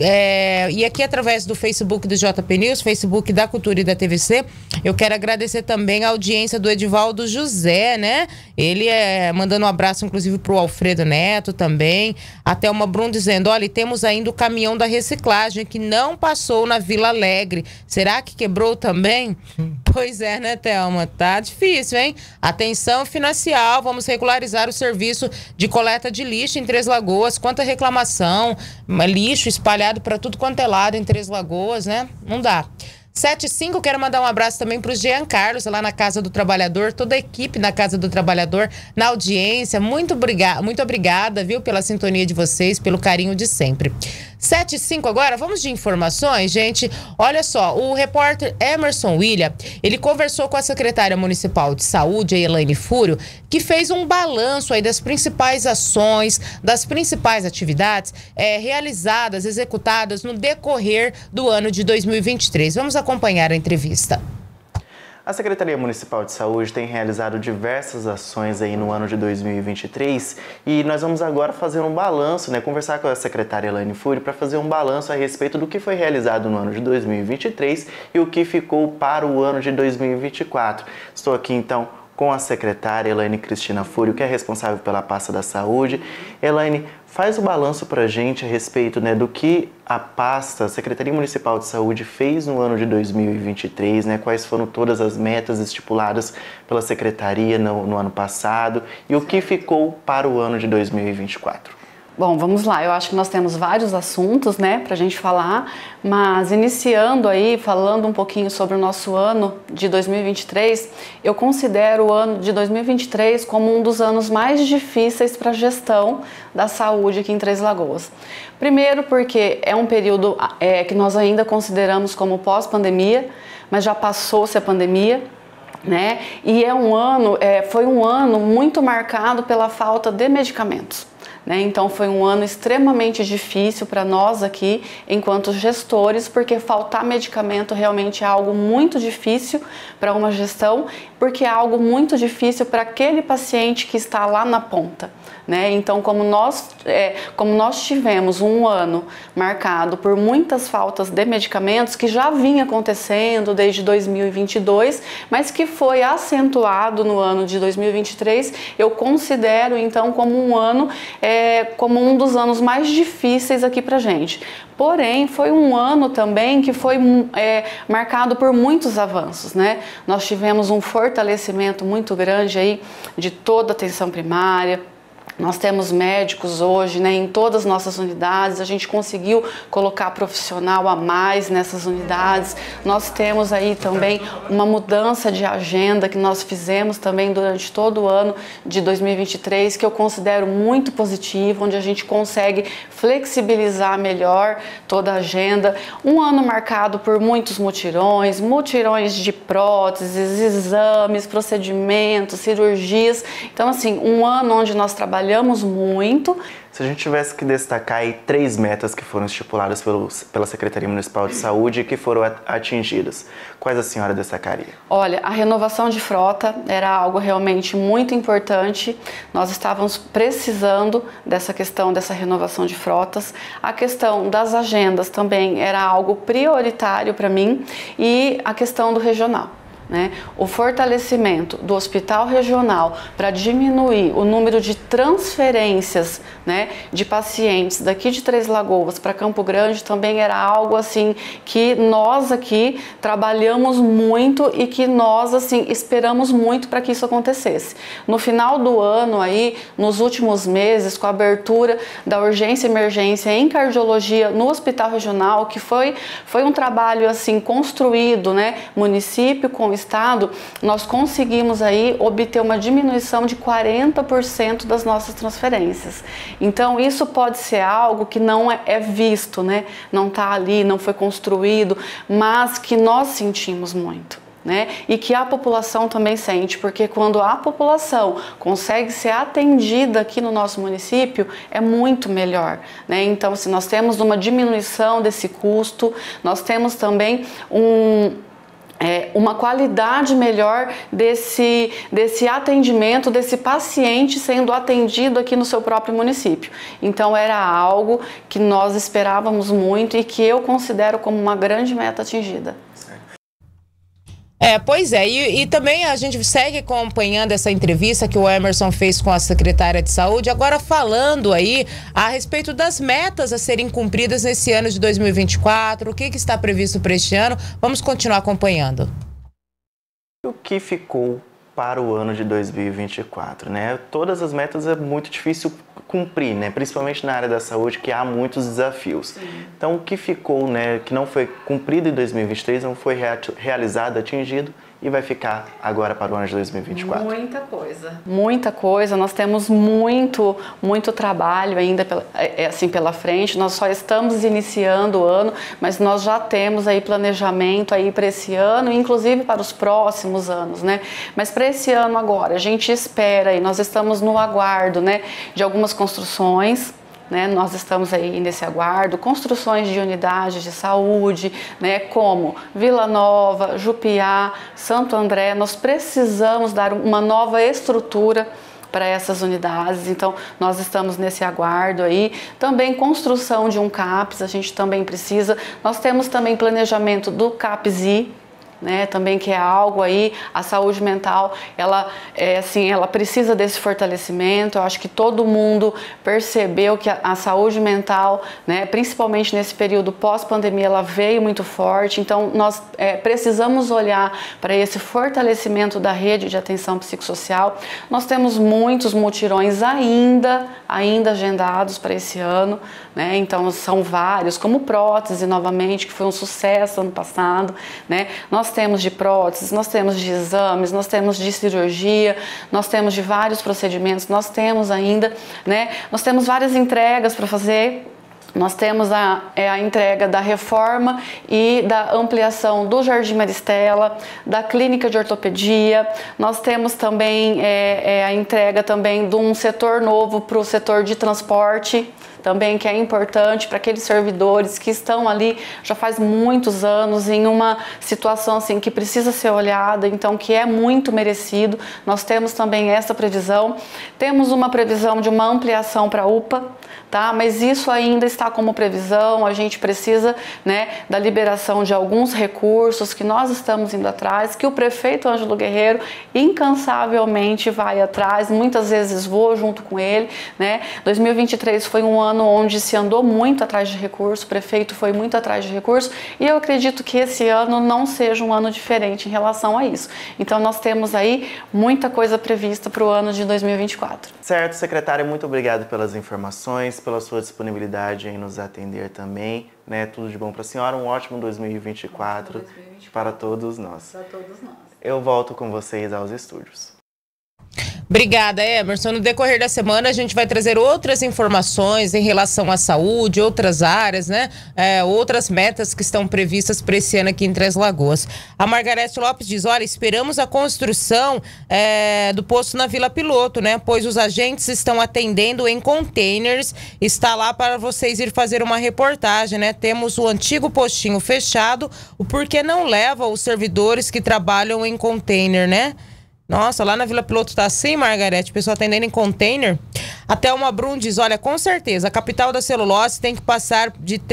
E aqui através do Facebook do JP News, Facebook da Cultura e da TVC, eu quero agradecer também a audiência do Edivaldo José, né? Ele mandando um abraço inclusive pro Alfredo Neto também. A Thelma Brum dizendo: olha, temos ainda o caminhão da reciclagem que não passou na Vila Alegre. Será que quebrou também? Pois é, né, Thelma? Tá difícil, hein? Atenção financial, vamos regularizar o serviço de coleta de lixo em Três Lagoas. Quanta reclamação, lixo espalhado para tudo quanto é lado em Três Lagoas, né? Não dá. 7h05, quero mandar um abraço também para o Jean Carlos, lá na Casa do Trabalhador, toda a equipe na Casa do Trabalhador, na audiência. Muito obrigada, viu, pela sintonia de vocês, pelo carinho de sempre. 7h05 agora, vamos de informações, gente. Olha só, o repórter Emerson William, ele conversou com a secretária municipal de saúde, a Elaine Fúrio, que fez um balanço aí das principais ações, das principais atividades realizadas, executadas no decorrer do ano de 2023. Vamos acompanhar a entrevista. A Secretaria Municipal de Saúde tem realizado diversas ações aí no ano de 2023 e nós vamos agora fazer um balanço, conversar com a secretária Elaine Fúrio para fazer um balanço a respeito do que foi realizado no ano de 2023 e o que ficou para o ano de 2024. Estou aqui então com a secretária Elaine Cristina Fúrio, que é responsável pela pasta da saúde. Elaine, faz o balanço para a gente a respeito do que a pasta, a Secretaria Municipal de Saúde fez no ano de 2023, quais foram todas as metas estipuladas pela Secretaria no ano passado e o que ficou para o ano de 2024. Bom, vamos lá. Eu acho que nós temos vários assuntos, para a gente falar, mas iniciando aí, falando um pouquinho sobre o nosso ano de 2023, eu considero o ano de 2023 como um dos anos mais difíceis para a gestão da saúde aqui em Três Lagoas. Primeiro porque é um período que nós ainda consideramos como pós-pandemia, mas já passou-se a pandemia, E foi um ano muito marcado pela falta de medicamentos. Então foi um ano extremamente difícil para nós aqui, enquanto gestores, porque faltar medicamento realmente é algo muito difícil para uma gestão, porque é algo muito difícil para aquele paciente que está lá na ponta. Então, como nós tivemos um ano marcado por muitas faltas de medicamentos, que já vinha acontecendo desde 2022, mas que foi acentuado no ano de 2023, eu considero então como um ano, como um dos anos mais difíceis aqui pra gente. Porém, foi um ano também que foi marcado por muitos avanços, Nós tivemos um fortalecimento muito grande aí de toda a atenção primária. Nós temos médicos hoje, em todas as nossas unidades, a gente conseguiu colocar profissional a mais nessas unidades. Nós temos aí também uma mudança de agenda que nós fizemos também durante todo o ano de 2023, que eu considero muito positivo, onde a gente consegue flexibilizar melhor toda a agenda. Um ano marcado por muitos mutirões de próteses, exames, procedimentos, cirurgias. Então, assim, um ano onde nós trabalhamos muito. Se a gente tivesse que destacar aí 3 metas que foram estipuladas pela Secretaria Municipal de Saúde e que foram atingidas, quais a senhora destacaria? Olha, a renovação de frota era algo realmente muito importante. Nós estávamos precisando dessa questão, dessa renovação de frotas. A questão das agendas também era algo prioritário para mim e a questão do regional. O fortalecimento do hospital regional para diminuir o número de transferências de pacientes daqui de Três Lagoas para Campo Grande também era algo assim que nós aqui trabalhamos muito e que nós assim esperamos muito para que isso acontecesse. No final do ano aí, nos últimos meses, com a abertura da urgência e emergência em cardiologia no hospital regional, que foi um trabalho assim construído, município com estado, nós conseguimos aí obter uma diminuição de 40% das nossas transferências. Então isso pode ser algo que não é visto, não está ali, não foi construído, mas que nós sentimos muito. E que a população também sente, porque quando a população consegue ser atendida aqui no nosso município, é muito melhor. Então, se nós temos uma diminuição desse custo, nós temos também uma qualidade melhor desse atendimento, desse paciente sendo atendido aqui no seu próprio município. Então era algo que nós esperávamos muito e que eu considero como uma grande meta atingida. Pois é, e também a gente segue acompanhando essa entrevista que o Emerson fez com a secretária de saúde, agora falando aí a respeito das metas a serem cumpridas nesse ano de 2024, o que está previsto para este ano, vamos continuar acompanhando. O que ficou para o ano de 2024, Todas as metas é muito difícil cumprir, principalmente na área da saúde, que há muitos desafios. Sim. Então, o que ficou, que não foi cumprido em 2023, não foi realizado, atingido, e vai ficar agora para o ano de 2024? Muita coisa. Nós temos muito trabalho ainda pela frente. Nós só estamos iniciando o ano, mas nós já temos aí planejamento aí para esse ano, inclusive para os próximos anos, né? Mas para esse ano agora, a gente espera e nós estamos no aguardo, né, de algumas construções. Nós estamos aí nesse aguardo, construções de unidades de saúde, né, como Vila Nova, Jupiá, Santo André. Nós precisamos dar uma nova estrutura para essas unidades, então nós estamos nesse aguardo aí. Também construção de um CAPS, a gente também precisa. Nós temos também planejamento do CAPS-I, né, também, que é algo aí, a saúde mental, ela precisa desse fortalecimento. Eu acho que todo mundo percebeu que a saúde mental, né, principalmente nesse período pós-pandemia, ela veio muito forte. Então nós precisamos olhar para esse fortalecimento da rede de atenção psicossocial. Nós temos muitos mutirões ainda agendados para esse ano, né, então são vários, como prótese novamente, que foi um sucesso ano passado, né. Nós temos de próteses, nós temos de exames, nós temos de cirurgia, nós temos de vários procedimentos, nós temos ainda, né, nós temos várias entregas para fazer. Nós temos a entrega da reforma e da ampliação do Jardim Maristela, da clínica de ortopedia. Nós temos também a entrega também de um setor novo para o setor de transporte, também, que é importante para aqueles servidores que estão ali já faz muitos anos em uma situação assim que precisa ser olhada, então que é muito merecido. Nós temos também essa previsão. Temos uma previsão de uma ampliação para a UPA, tá? Mas isso ainda está como previsão. A gente precisa, né, da liberação de alguns recursos que nós estamos indo atrás, que o prefeito Ângelo Guerreiro incansavelmente vai atrás. Muitas vezes vou junto com ele, né? 2023 foi um ano onde se andou muito atrás de recursos, o prefeito foi muito atrás de recursos, e eu acredito que esse ano não seja um ano diferente em relação a isso. Então nós temos aí muita coisa prevista para o ano de 2024. Certo, secretária, muito obrigado pelas informações, pela sua disponibilidade em nos atender também, né? Tudo de bom para a senhora, um ótimo 2024 para todos nós. Para todos nós. Eu volto com vocês aos estúdios. Obrigada, Emerson. No decorrer da semana a gente vai trazer outras informações em relação à saúde, outras áreas, né? Outras metas que estão previstas para esse ano aqui em Três Lagoas. A Margarete Lopes diz, olha, esperamos a construção do posto na Vila Piloto, né? Pois os agentes estão atendendo em containers. Está lá para vocês ir fazer uma reportagem, né? Temos o antigo postinho fechado, o porquê não leva os servidores que trabalham em container, né? Nossa, lá na Vila Piloto tá assim, Margarete, o pessoal atendendo em container. A Thelma Brum diz, olha, com certeza, a capital da celulose tem que parar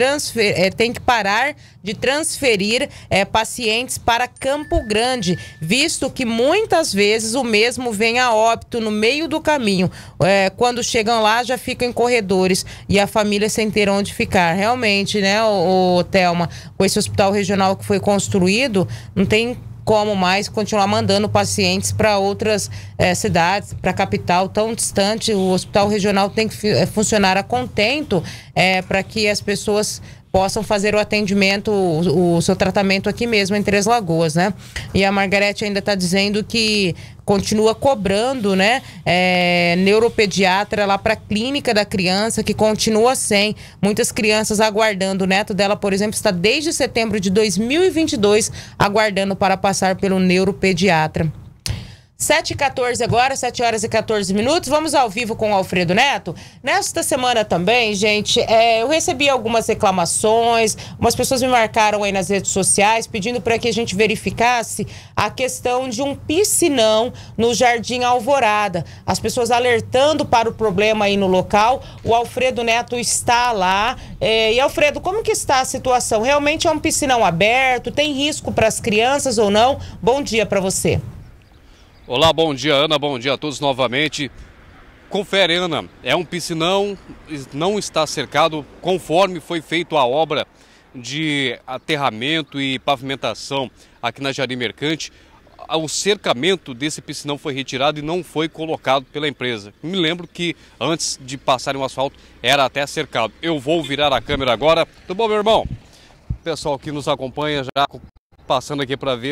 de transferir pacientes para Campo Grande, visto que muitas vezes o mesmo vem a óbito no meio do caminho. Quando chegam lá, já ficam em corredores e a família sem ter onde ficar. Realmente, né, Thelma, com esse hospital regional que foi construído, não tem como mais continuar mandando pacientes para outras cidades, para a capital tão distante. O hospital regional tem que funcionar a contento para que as pessoas possam fazer o atendimento, o seu tratamento aqui mesmo em Três Lagoas, né? E a Margarete ainda está dizendo que continua cobrando, né, neuropediatra lá para a clínica da criança, que continua sem. Muitas crianças aguardando. O neto dela, por exemplo, está desde setembro de 2022 aguardando para passar pelo neuropediatra. 7h14 agora, 7 horas e 14 minutos. Vamos ao vivo com o Alfredo Neto. Nesta semana também, gente, eu recebi algumas reclamações, umas pessoas me marcaram aí nas redes sociais pedindo para que a gente verificasse a questão de um piscinão no Jardim Alvorada. As pessoas alertando para o problema aí no local. O Alfredo Neto está lá. E Alfredo, como que está a situação? Realmente é um piscinão aberto? Tem risco para as crianças ou não? Bom dia para você. Olá, bom dia, Ana, bom dia a todos novamente. Confere, Ana, é um piscinão, não está cercado conforme foi feita a obra de aterramento e pavimentação aqui na Jardim Mercante. O cercamento desse piscinão foi retirado e não foi colocado pela empresa. Me lembro que antes de passarem o asfalto era até cercado. Eu vou virar a câmera agora. Tudo bom, meu irmão? O pessoal que nos acompanha já passando aqui para ver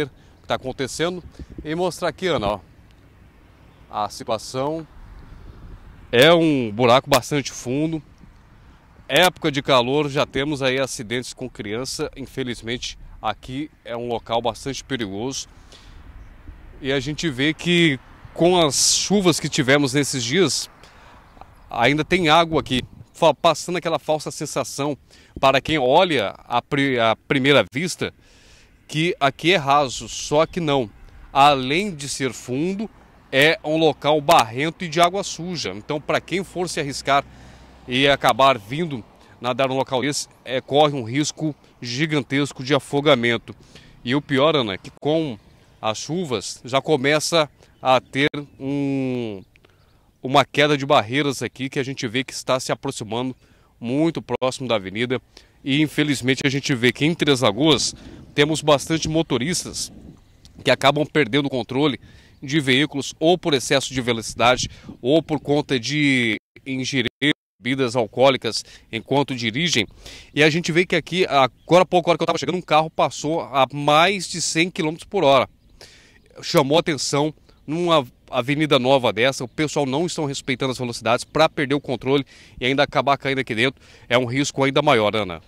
está acontecendo e mostrar aqui, Ana, ó, a situação. É um buraco bastante fundo. Época de calor, já temos aí acidentes com criança. Infelizmente, aqui é um local bastante perigoso. E a gente vê que com as chuvas que tivemos nesses dias, ainda tem água aqui, passando aquela falsa sensação para quem olha à primeira vista que aqui é raso, só que não. Além de ser fundo, é um local barrento e de água suja. Então, para quem for se arriscar e acabar vindo nadar num local desse, corre um risco gigantesco de afogamento. E o pior, Ana, é que com as chuvas já começa a ter uma queda de barreiras aqui, que a gente vê que está se aproximando muito próximo da avenida. E infelizmente a gente vê que em Três Lagoas temos bastante motoristas que acabam perdendo o controle de veículos, ou por excesso de velocidade, ou por conta de ingerir bebidas alcoólicas enquanto dirigem. E a gente vê que aqui, agora há pouco, hora que eu estava chegando, um carro passou a mais de 100 km por hora. Chamou atenção numa avenida nova dessa, o pessoal não estão respeitando as velocidades para perder o controle e ainda acabar caindo aqui dentro. É um risco ainda maior, Ana.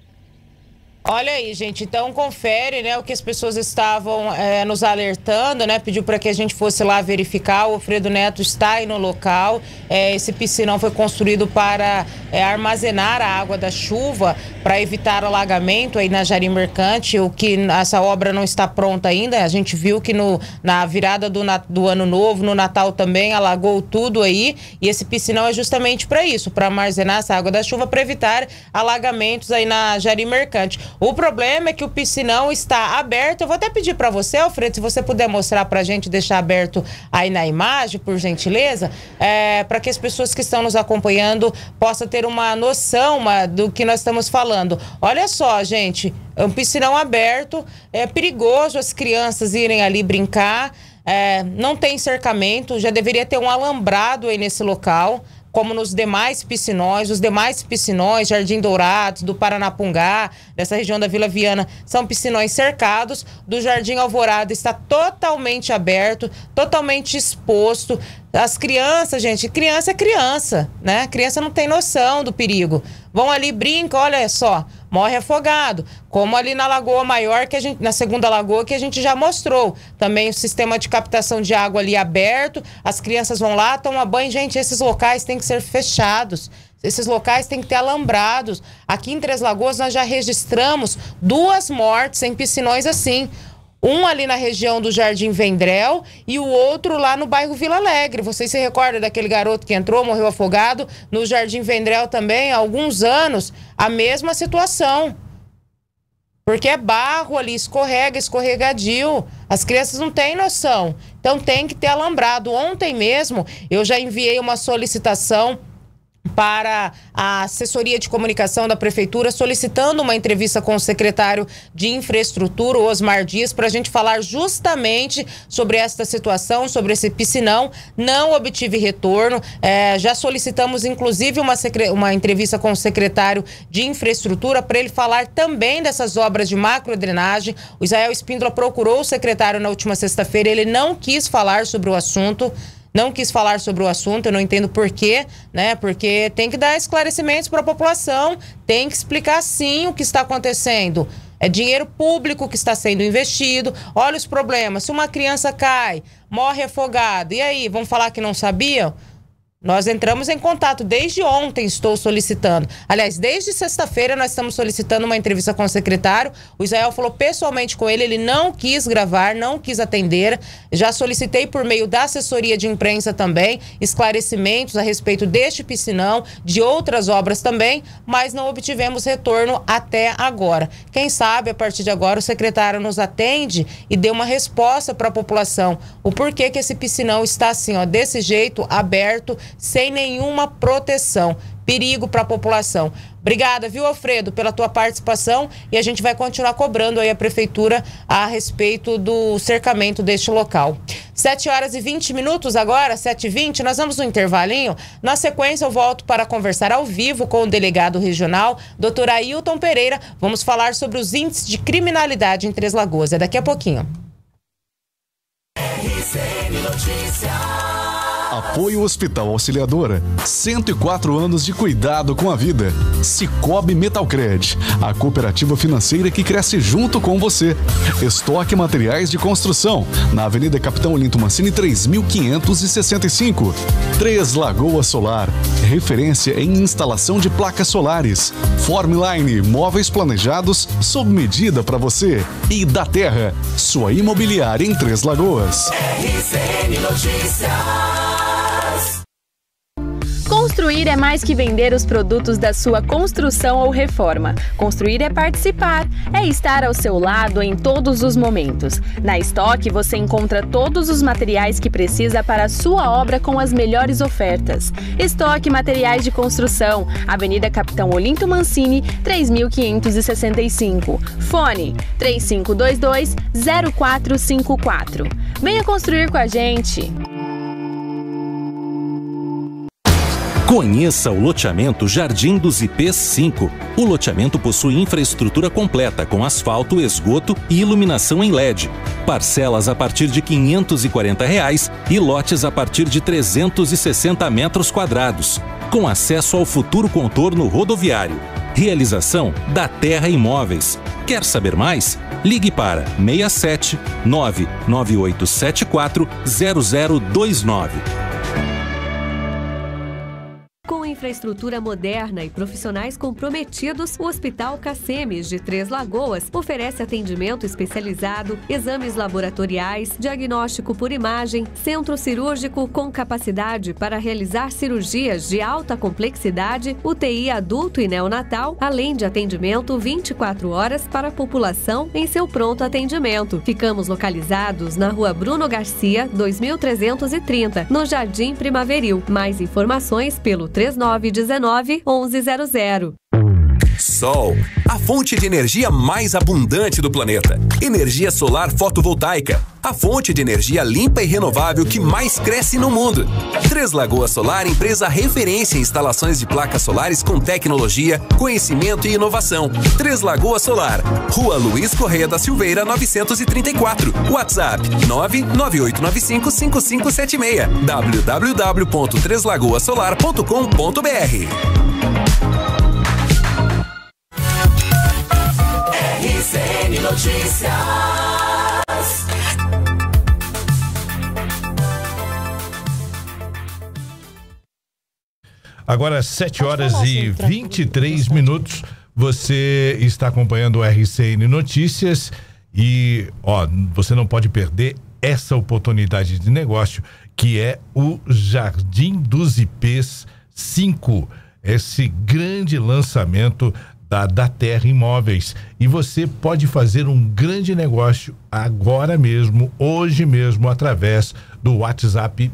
Olha aí, gente, então confere, né, o que as pessoas estavam nos alertando, né, pediu para que a gente fosse lá verificar. O Alfredo Neto está aí no local. Esse piscinão foi construído para armazenar a água da chuva, para evitar alagamento aí na Jari Mercante. O que essa obra não está pronta ainda. A gente viu que na virada do ano novo, no Natal também, alagou tudo aí. E esse piscinão é justamente para isso, para armazenar essa água da chuva, para evitar alagamentos aí na Jari Mercante. O problema é que o piscinão está aberto. Eu vou até pedir para você, Alfredo, se você puder mostrar para a gente, deixar aberto aí na imagem, por gentileza, para que as pessoas que estão nos acompanhando possam ter uma noção do que nós estamos falando. Olha só, gente, é um piscinão aberto, é perigoso as crianças irem ali brincar, não tem cercamento, já deveria ter um alambrado aí nesse local, como nos demais piscinões. Os demais piscinões, Jardim Dourados, do Paranapungá, dessa região da Vila Viana, são piscinões cercados. Do Jardim Alvorada está totalmente aberto, totalmente exposto. As crianças, gente, criança é criança, né? Criança não tem noção do perigo. Vão ali, brincam, olha só, morre afogado. Como ali na Lagoa Maior, na segunda lagoa, que a gente já mostrou. Também o sistema de captação de água ali aberto, as crianças vão lá, tomam banho. Gente, esses locais têm que ser fechados. Esses locais têm que ter alambrados. Aqui em Três Lagoas nós já registramos 2 mortes em piscinões assim. Um ali na região do Jardim Vendrel e o outro lá no bairro Vila Alegre. Vocês se recordam daquele garoto que entrou, morreu afogado? No Jardim Vendrel também, há alguns anos, a mesma situação. Porque é barro ali, escorregadio. As crianças não têm noção. Então tem que ter alambrado. Ontem mesmo eu já enviei uma solicitação para a assessoria de comunicação da prefeitura, solicitando uma entrevista com o secretário de infraestrutura, o Osmar Dias, para a gente falar justamente sobre esta situação, sobre esse piscinão. Não obtive retorno, já solicitamos inclusive uma entrevista com o secretário de infraestrutura para ele falar também dessas obras de macrodrenagem. O Israel Espíndola procurou o secretário na última sexta-feira, ele não quis falar sobre o assunto. Eu não entendo por quê, né? Porque tem que dar esclarecimentos para a população, tem que explicar sim o que está acontecendo. É dinheiro público que está sendo investido. Olha os problemas, se uma criança cai, morre afogada, e aí, vão falar que não sabiam? Nós entramos em contato, desde ontem estou solicitando. Aliás, desde sexta-feira nós estamos solicitando uma entrevista com o secretário. O Israel falou pessoalmente com ele, ele não quis gravar, não quis atender. Já solicitei por meio da assessoria de imprensa também, esclarecimentos a respeito deste piscinão, de outras obras também, mas não obtivemos retorno até agora. Quem sabe, a partir de agora, o secretário nos atende e dê uma resposta para a população. O porquê que esse piscinão está assim, ó, desse jeito, aberto, sem nenhuma proteção. Perigo para a população. Obrigada, viu, Alfredo, pela tua participação, e a gente vai continuar cobrando aí a prefeitura a respeito do cercamento deste local. 7h20 agora, 7h20, nós vamos no intervalinho. Na sequência eu volto para conversar ao vivo com o delegado regional, Dr. Ailton Pereira. Vamos falar sobre os índices de criminalidade em Três Lagoas. É daqui a pouquinho. Notícias. Apoio Hospital Auxiliadora. 104 anos de cuidado com a vida. Cicobi Metalcred, a cooperativa financeira que cresce junto com você. Estoque Materiais de Construção, na Avenida Capitão Olinto Mancini 3565. Três Lagoas Solar, referência em instalação de placas solares. Formline, móveis planejados sob medida para você. E da Terra, sua imobiliária em Três Lagoas. RCN Notícias. Construir é mais que vender os produtos da sua construção ou reforma. Construir é participar, é estar ao seu lado em todos os momentos. Na Estoque você encontra todos os materiais que precisa para a sua obra com as melhores ofertas. Estoque Materiais de Construção, Avenida Capitão Olinto Mancini, 3565. Fone 3522-0454. Venha construir com a gente! Conheça o loteamento Jardim dos Ipês 5. O loteamento possui infraestrutura completa com asfalto, esgoto e iluminação em LED. Parcelas a partir de R$ 540 e lotes a partir de 360 metros quadrados, com acesso ao futuro contorno rodoviário. Realização da Terra Imóveis. Quer saber mais? Ligue para 67 99874 0029. Com infraestrutura moderna e profissionais comprometidos, o Hospital Cacemes de Três Lagoas oferece atendimento especializado, exames laboratoriais, diagnóstico por imagem, centro cirúrgico com capacidade para realizar cirurgias de alta complexidade, UTI adulto e neonatal, além de atendimento 24 horas para a população em seu pronto atendimento. Ficamos localizados na Rua Bruno Garcia, 2330, no Jardim Primaveril. Mais informações pelo 3919-1100. Sol, a fonte de energia mais abundante do planeta. Energia solar fotovoltaica, a fonte de energia limpa e renovável que mais cresce no mundo. Três Lagoas Solar, empresa referência em instalações de placas solares com tecnologia, conhecimento e inovação. Três Lagoas Solar, Rua Luiz Correia da Silveira, 934. WhatsApp 998955576. www.treslagoasolar.com.br. RCN Notícias. Agora 7 horas e 23 minutos. Você está acompanhando o RCN Notícias e, você não pode perder essa oportunidade de negócio, que é o Jardim dos Ipês 5. Esse grande lançamento da Terra Imóveis. E você pode fazer um grande negócio agora mesmo, hoje mesmo, através do WhatsApp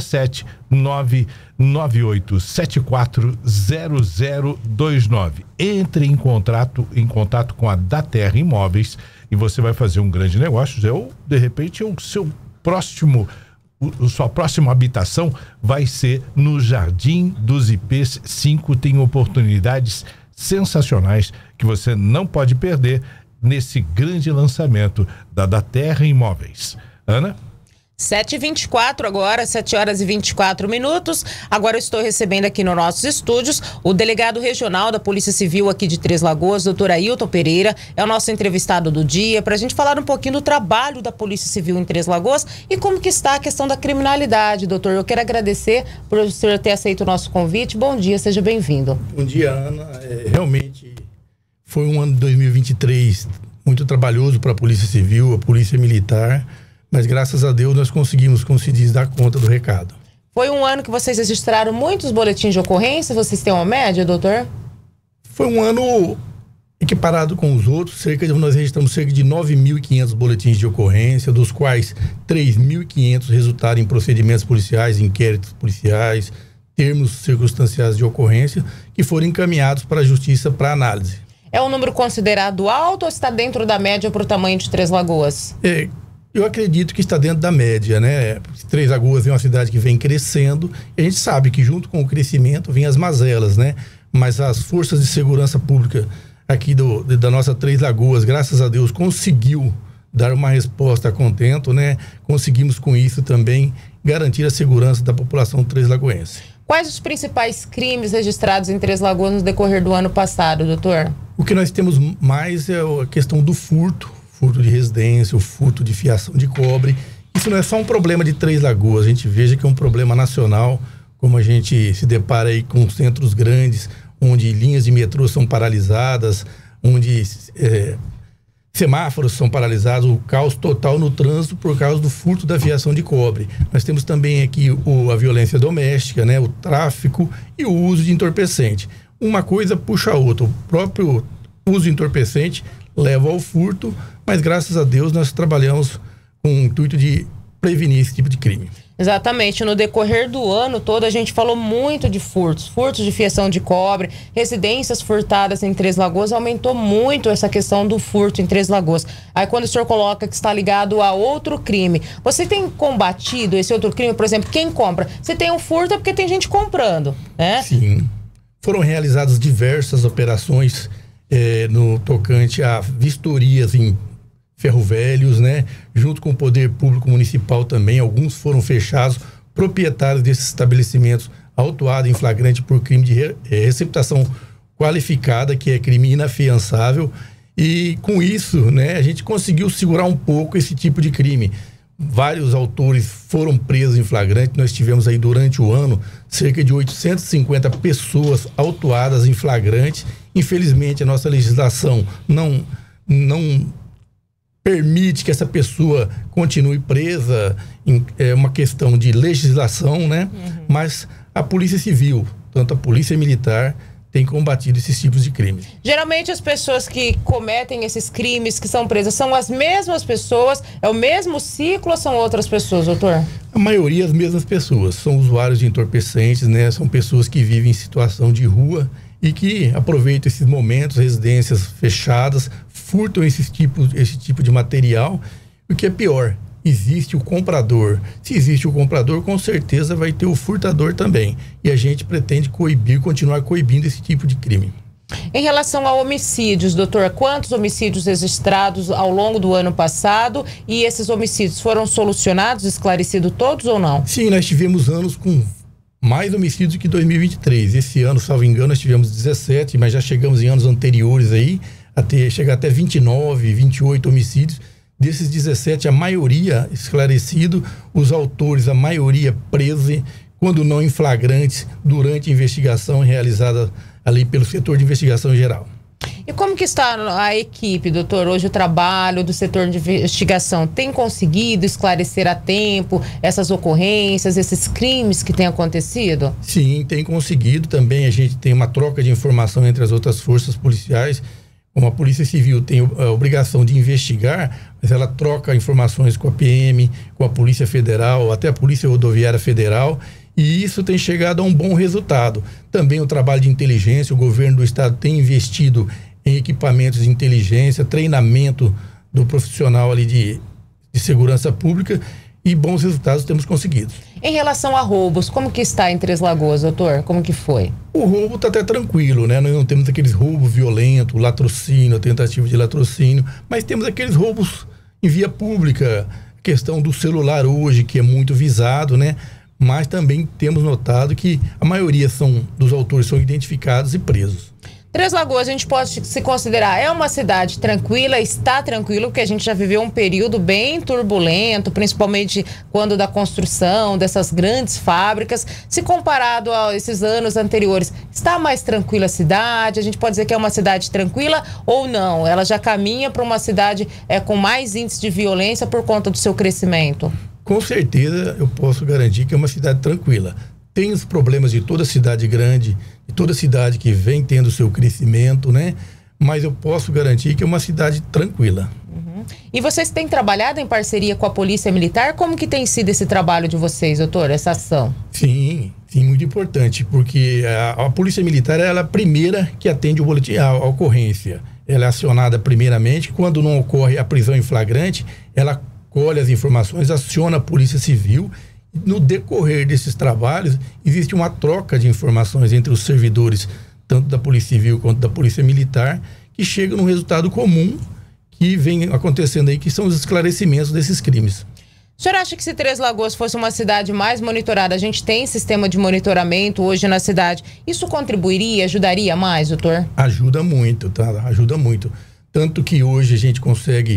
67998740029. Entre em contato com a da Terra Imóveis e você vai fazer um grande negócio. Ou, de repente, sua próxima habitação vai ser no Jardim dos Ipês 5. Tem oportunidades sensacionais que você não pode perder nesse grande lançamento da Terra Imóveis. Ana? 7h24 agora, 7 horas e 24 minutos. Agora eu estou recebendo aqui nos nossos estúdios o delegado regional da Polícia Civil aqui de Três Lagoas, doutor Ailton Pereira, é o nosso entrevistado do dia, para a gente falar um pouquinho do trabalho da Polícia Civil em Três Lagoas e como que está a questão da criminalidade, doutor. Eu quero agradecer por o senhor ter aceito o nosso convite. Bom dia, seja bem-vindo. Bom dia, Ana. Realmente foi um ano de 2023 muito trabalhoso para a Polícia Civil, a Polícia Militar, mas graças a Deus nós conseguimos, como se diz, dar conta do recado. Foi um ano que vocês registraram muitos boletins de ocorrência? Vocês têm uma média, doutor? Foi um ano equiparado com os outros. Nós registramos cerca de 9.500 boletins de ocorrência, dos quais 3.500 resultaram em procedimentos policiais, inquéritos policiais, termos circunstanciais de ocorrência, que foram encaminhados para a Justiça para análise. É um número considerado alto ou está dentro da média para o tamanho de Três Lagoas? Eu acredito que está dentro da média, né? Três Lagoas é uma cidade que vem crescendo e a gente sabe que junto com o crescimento vem as mazelas, né? Mas as forças de segurança pública aqui da nossa Três Lagoas, graças a Deus, conseguiu dar uma resposta a contento, né? Conseguimos com isso também garantir a segurança da população treslagoense. Quais os principais crimes registrados em Três Lagoas no decorrer do ano passado, doutor? O que nós temos mais é a questão do furto de residência, o furto de fiação de cobre. Isso não é só um problema de Três Lagoas, a gente veja que é um problema nacional, como a gente se depara aí com centros grandes, onde linhas de metrô são paralisadas, onde semáforos são paralisados, o caos total no trânsito por causa do furto da fiação de cobre. Nós temos também aqui a violência doméstica, né, o tráfico e o uso de entorpecente. Uma coisa puxa a outra. O próprio uso de entorpecente leva ao furto, mas graças a Deus nós trabalhamos com o intuito de prevenir esse tipo de crime. Exatamente, no decorrer do ano todo a gente falou muito de furtos de fiação de cobre, residências furtadas em Três Lagoas, aumentou muito essa questão do furto em Três Lagoas. Aí quando o senhor coloca que está ligado a outro crime, você tem combatido esse outro crime? Por exemplo, quem compra? Se tem um furto é porque tem gente comprando, né? Sim, foram realizadas diversas operações no tocante a vistorias em ferro-velhos, né? Junto com o poder público municipal também, alguns foram fechados, proprietários desses estabelecimentos autuados em flagrante por crime de receptação qualificada, que é crime inafiançável, e com isso, né, a gente conseguiu segurar um pouco esse tipo de crime. Vários autores foram presos em flagrante, nós tivemos aí durante o ano cerca de 850 pessoas autuadas em flagrante. Infelizmente a nossa legislação não permite que essa pessoa continue presa, é uma questão de legislação, né? Mas a Polícia Civil, tanto a Polícia Militar, tem combatido esses tipos de crimes. Geralmente as pessoas que cometem esses crimes, que são presas, são as mesmas pessoas? É o mesmo ciclo ou são outras pessoas, doutor? A maioria as mesmas pessoas, são usuários de entorpecentes, né? São pessoas que vivem em situação de rua e que aproveitam esses momentos, residências fechadas, furtam esse tipo de material. O que é pior, existe o comprador. Se existe o comprador, com certeza vai ter o furtador também. E a gente pretende continuar coibindo esse tipo de crime. Em relação a homicídios, doutor, quantos homicídios registrados ao longo do ano passado e esses homicídios foram solucionados, esclarecidos todos ou não? Sim, nós tivemos anos com mais homicídios que 2023. Esse ano, salvo engano, nós tivemos 17, mas já chegamos em anos anteriores aí, chegar até 29, 28 homicídios. Desses 17, a maioria esclarecido, os autores, a maioria presos, quando não em flagrantes, durante a investigação realizada ali pelo setor de investigação geral. E como que está a equipe, doutor? Hoje o trabalho do setor de investigação tem conseguido esclarecer a tempo essas ocorrências, esses crimes que têm acontecido? Sim, tem conseguido também. A gente tem uma troca de informação entre as outras forças policiais. Como a Polícia Civil tem a obrigação de investigar, mas ela troca informações com a PM, com a Polícia Federal, até a Polícia Rodoviária Federal, e isso tem chegado a um bom resultado. Também o trabalho de inteligência, o governo do estado tem investido em equipamentos de inteligência, treinamento do profissional ali de segurança pública, e bons resultados temos conseguido. Em relação a roubos, como que está em Três Lagoas, doutor? Como que foi? O roubo está até tranquilo, né? Nós não temos aqueles roubos violentos, latrocínio, tentativa de latrocínio, mas temos aqueles roubos em via pública, questão do celular hoje, que é muito visado, né? Mas também temos notado que a maioria dos autores são identificados e presos. Três Lagoas, a gente pode se considerar, é uma cidade tranquila, está tranquilo, porque a gente já viveu um período bem turbulento, principalmente quando da construção dessas grandes fábricas. Se comparado a esses anos anteriores, está mais tranquila a cidade? A gente pode dizer que é uma cidade tranquila ou não? Ela já caminha para uma cidade com mais índice de violência por conta do seu crescimento? Com certeza eu posso garantir que é uma cidade tranquila. Tem os problemas de toda cidade grande, de toda cidade que vem tendo seu crescimento, né? Mas eu posso garantir que é uma cidade tranquila. E vocês têm trabalhado em parceria com a Polícia Militar? Como que tem sido esse trabalho de vocês, doutor, essa ação? Sim, muito importante, porque a Polícia Militar ela é a primeira que atende o boletim, a ocorrência. Ela é acionada primeiramente, quando não ocorre a prisão em flagrante, ela colhe as informações, aciona a Polícia Civil. No decorrer desses trabalhos, existe uma troca de informações entre os servidores, tanto da Polícia Civil quanto da Polícia Militar, que chega num resultado comum, que vem acontecendo aí, que são os esclarecimentos desses crimes. O senhor acha que se Três Lagoas fosse uma cidade mais monitorada, a gente tem sistema de monitoramento hoje na cidade, isso contribuiria, ajudaria mais, doutor? Ajuda muito, tá? Ajuda muito. Tanto que hoje a gente consegue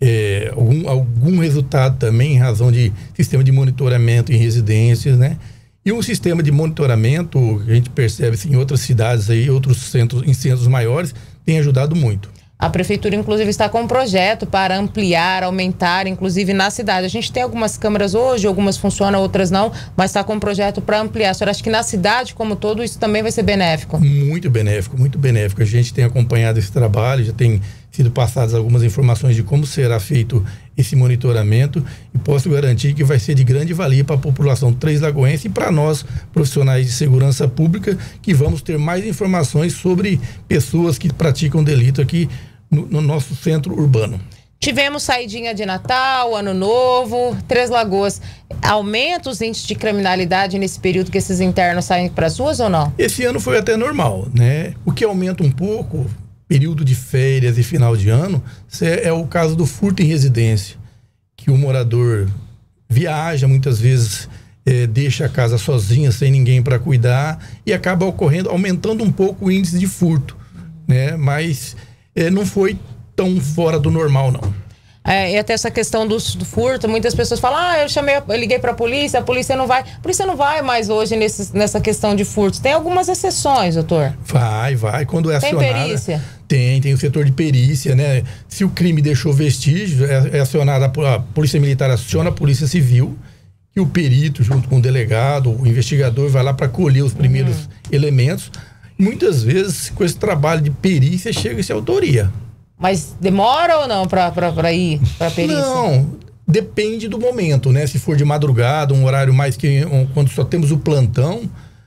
algum resultado também em razão de sistema de monitoramento em residências, né? E um sistema de monitoramento, a gente percebe assim, em outras cidades aí, em centros maiores, tem ajudado muito. A prefeitura, inclusive, está com um projeto para ampliar, aumentar, inclusive na cidade. A gente tem algumas câmeras hoje, algumas funcionam, outras não, mas está com um projeto para ampliar. A senhora acha que na cidade, como todo, isso também vai ser benéfico? Muito benéfico, muito benéfico. A gente tem acompanhado esse trabalho, já tem sido passadas algumas informações de como será feito esse monitoramento e posso garantir que vai ser de grande valia para a população três-lagoense e para nós, profissionais de segurança pública, que vamos ter mais informações sobre pessoas que praticam delito aqui no nosso centro urbano. Tivemos saidinha de Natal, Ano Novo, Três Lagoas. Aumenta os índices de criminalidade nesse período que esses internos saem para as ruas ou não? Esse ano foi até normal, né? O que aumenta um pouco, período de férias e final de ano, é o caso do furto em residência, que o morador viaja, muitas vezes deixa a casa sozinha, sem ninguém para cuidar, e acaba aumentando um pouco o índice de furto, né? Mas não foi tão fora do normal, não. E até essa questão do furto, muitas pessoas falam, eu liguei pra polícia, a polícia não vai. A polícia não vai mais hoje nessa questão de furtos. Tem algumas exceções, doutor? Vai. Quando é acionada... Tem perícia? Tem o setor de perícia, né? Se o crime deixou vestígio, é acionada, a Polícia Militar aciona a Polícia Civil, e o perito, junto com o delegado, o investigador, vai lá para colher os primeiros elementos. Muitas vezes, com esse trabalho de perícia, chega-se à autoria. Mas demora ou não para ir para perícia? Não, depende do momento, né? Se for de madrugada, um horário mais que quando só temos o plantão,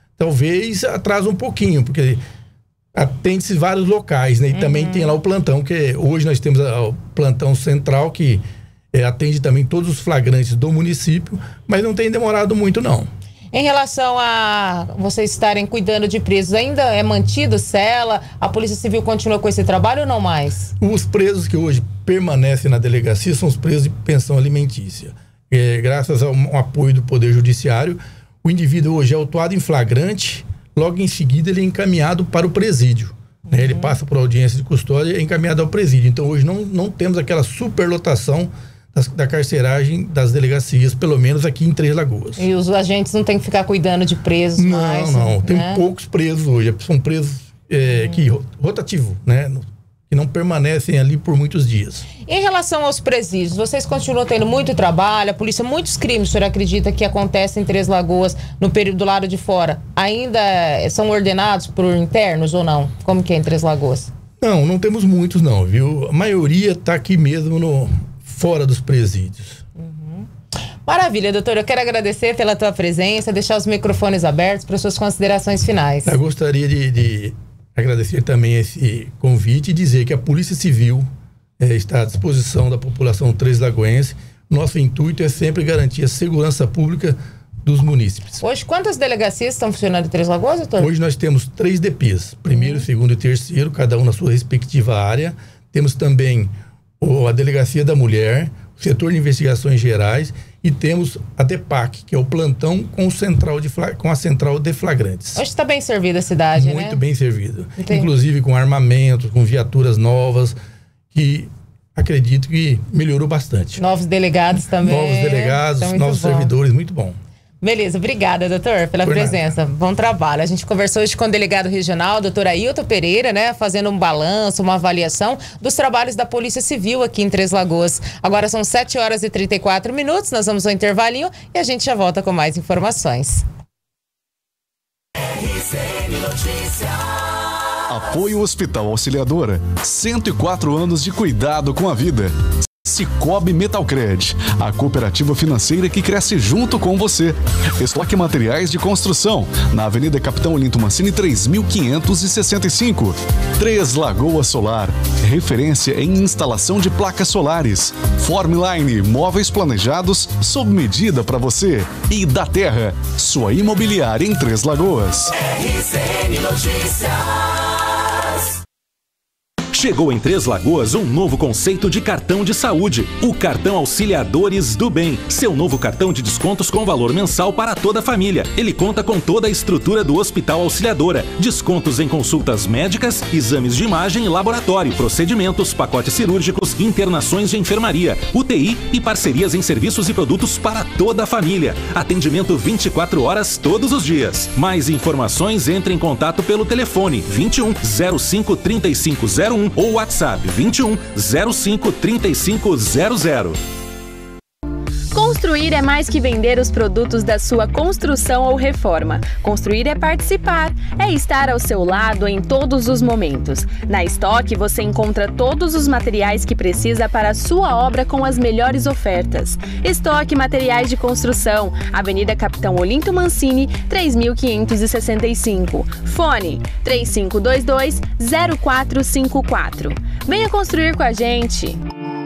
talvez atrasa um pouquinho, porque atende-se vários locais, né? E também tem lá o plantão, que hoje nós temos o plantão central, que atende também todos os flagrantes do município, mas não tem demorado muito, não. Em relação a vocês estarem cuidando de presos, ainda é mantido cela? A Polícia Civil continua com esse trabalho ou não mais? Os presos que hoje permanecem na delegacia são os presos de pensão alimentícia. Graças ao apoio do Poder Judiciário, o indivíduo hoje é autuado em flagrante, logo em seguida ele é encaminhado para o presídio. Né? Ele passa por audiência de custódia e é encaminhado ao presídio. Então hoje não temos aquela superlotação da carceragem das delegacias, pelo menos aqui em Três Lagoas. E os agentes não têm que ficar cuidando de presos mais? Não. Tem né? poucos presos hoje. São presos rotativo, né? Que não permanecem ali por muitos dias. Em relação aos presídios, vocês continuam tendo muito trabalho, a polícia, muitos crimes, o senhor acredita que acontecem em Três Lagoas no período do lado de fora, ainda são ordenados por internos ou não? Como que é em Três Lagoas? Não temos muitos não, viu? A maioria está aqui mesmo fora dos presídios. Maravilha, doutor. Eu quero agradecer pela tua presença, deixar os microfones abertos para suas considerações finais. Eu gostaria de agradecer também esse convite e dizer que a Polícia Civil está à disposição da população três-lagoense. Nosso intuito é sempre garantir a segurança pública dos munícipes. Hoje, quantas delegacias estão funcionando em Três Lagoas, doutor? Hoje nós temos 3 DPs, primeiro, segundo e terceiro, cada um na sua respectiva área. Temos também a Delegacia da Mulher, o setor de investigações gerais e temos a DEPAC, que é o plantão com a central de flagrantes. Hoje está bem servida a cidade, né? Muito bem servida. Inclusive com armamentos, com viaturas novas, que acredito que melhorou bastante. Novos delegados também. Novos delegados, novos servidores, muito bom. Beleza, obrigada, doutor, pela presença. Bom trabalho. A gente conversou hoje com o delegado regional, doutor Ailton Pereira, né? Fazendo um balanço, uma avaliação dos trabalhos da Polícia Civil aqui em Três Lagoas. Agora são 7h34, nós vamos ao intervalinho e a gente já volta com mais informações. RCN Notícias. Apoio Hospital Auxiliadora. 104 anos de cuidado com a vida. Cicobi Metalcred, a cooperativa financeira que cresce junto com você. Estoque materiais de construção, na Avenida Capitão Olinto Mancini 3565. Três Lagoas Solar, referência em instalação de placas solares. Formline, móveis planejados sob medida para você. E da Terra, sua imobiliária em Três Lagoas. RCN Notícias. Chegou em Três Lagoas um novo conceito de cartão de saúde, o cartão Auxiliadores do Bem. Seu novo cartão de descontos com valor mensal para toda a família. Ele conta com toda a estrutura do Hospital Auxiliadora, descontos em consultas médicas, exames de imagem e laboratório, procedimentos, pacotes cirúrgicos, internações de enfermaria, UTI e parcerias em serviços e produtos para toda a família. Atendimento 24 horas todos os dias. Mais informações, entre em contato pelo telefone 21 05 3501 ou WhatsApp 21 05 3500. Construir é mais que vender os produtos da sua construção ou reforma. Construir é participar, é estar ao seu lado em todos os momentos. Na Estoque você encontra todos os materiais que precisa para a sua obra com as melhores ofertas. Estoque Materiais de Construção, Avenida Capitão Olinto Mancini, 3565. Fone 3522-0454. Venha construir com a gente!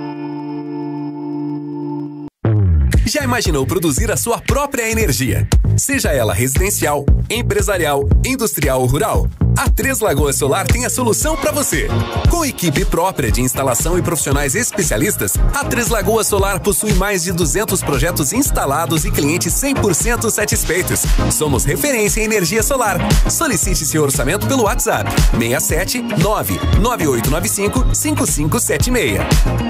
Já imaginou produzir a sua própria energia? Seja ela residencial, empresarial, industrial ou rural? A Três Lagoas Solar tem a solução para você. Com equipe própria de instalação e profissionais especialistas, a Três Lagoas Solar possui mais de 200 projetos instalados e clientes 100% satisfeitos. Somos referência em energia solar. Solicite seu orçamento pelo WhatsApp 67 99895 5576.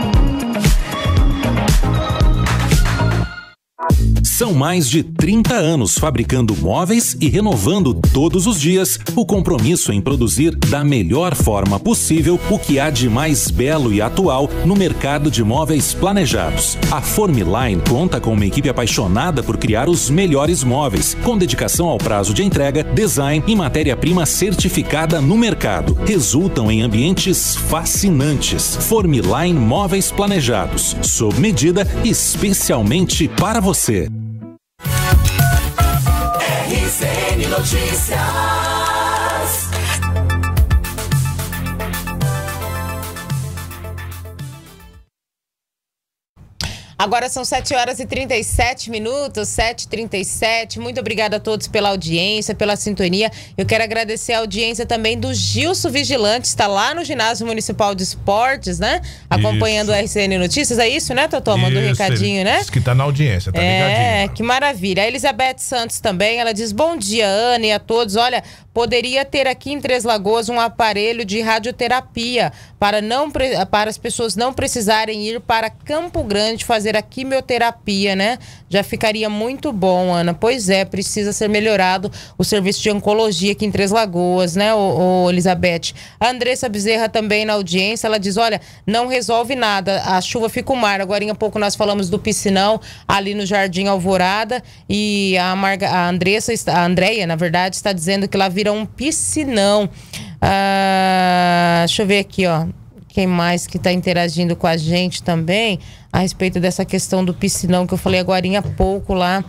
São mais de 30 anos fabricando móveis e renovando todos os dias o compromisso em produzir da melhor forma possível o que há de mais belo e atual no mercado de móveis planejados. A Formline conta com uma equipe apaixonada por criar os melhores móveis, com dedicação ao prazo de entrega, design e matéria-prima certificada no mercado. Resultam em ambientes fascinantes. Formline Móveis Planejados, sob medida especialmente para você. RCN Notícias. Agora são 7h37, 7h37. Muito obrigada a todos pela audiência, pela sintonia. Eu quero agradecer a audiência também do Gilson Vigilante, está lá no Ginásio Municipal de Esportes, né? Acompanhando o RCN Notícias. É isso, né, Totó? Manda um recadinho, né? Diz que tá na audiência, tá ligadinho. É, que maravilha. A Elizabeth Santos também, ela diz: bom dia, Ana, e a todos. Olha, poderia ter aqui em Três Lagoas um aparelho de radioterapia para as pessoas não precisarem ir para Campo Grande fazer a quimioterapia, né? Já ficaria muito bom, Ana. Pois é, precisa ser melhorado o serviço de oncologia aqui em Três Lagoas, né, ô Elizabeth? A Andressa Bezerra também na audiência, ela diz: olha, não resolve nada, a chuva fica o mar. Agora há pouco nós falamos do piscinão ali no Jardim Alvorada e a Andréia, na verdade, está dizendo que lá vira um piscinão. Deixa eu ver aqui, ó. Quem mais que está interagindo com a gente também a respeito dessa questão do piscinão que eu falei agorinha há pouco lá.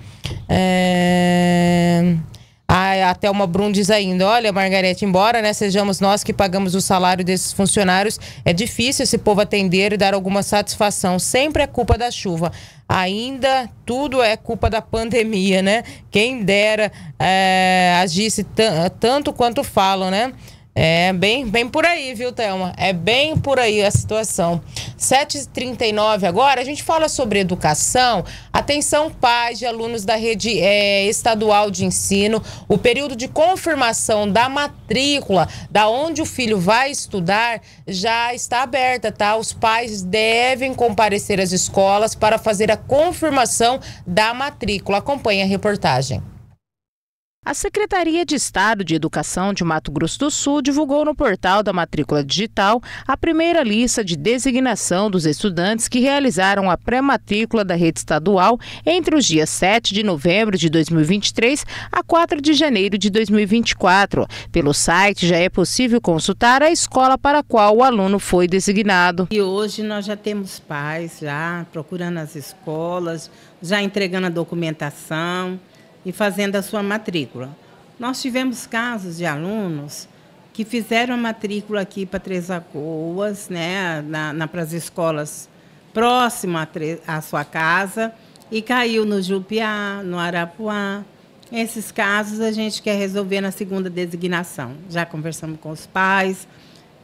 A Thelma Brum diz ainda: olha, Margarete, embora, né, sejamos nós que pagamos o salário desses funcionários, é difícil esse povo atender e dar alguma satisfação. Sempre é culpa da chuva. Ainda tudo é culpa da pandemia, né? Quem dera agisse tanto quanto falam, né? É bem por aí, viu, Thelma? É bem por aí a situação. 7h39 agora, a gente fala sobre educação. Atenção, pais de alunos da rede estadual de ensino. O período de confirmação da matrícula, da onde o filho vai estudar, já está aberta, tá? Os pais devem comparecer às escolas para fazer a confirmação da matrícula. Acompanhe a reportagem. A Secretaria de Estado de Educação de Mato Grosso do Sul divulgou no portal da Matrícula Digital a primeira lista de designação dos estudantes que realizaram a pré-matrícula da rede estadual entre os dias 7 de novembro de 2023 a 4 de janeiro de 2024. Pelo site já é possível consultar a escola para a qual o aluno foi designado. E hoje nós já temos pais já procurando as escolas, já entregando a documentação e fazendo a sua matrícula. Nós tivemos casos de alunos que fizeram a matrícula aqui para Três Lagoas, né, para as escolas próximas à sua casa, e caiu no Jupiá, no Arapuá. Esses casos a gente quer resolver na segunda designação. Já conversamos com os pais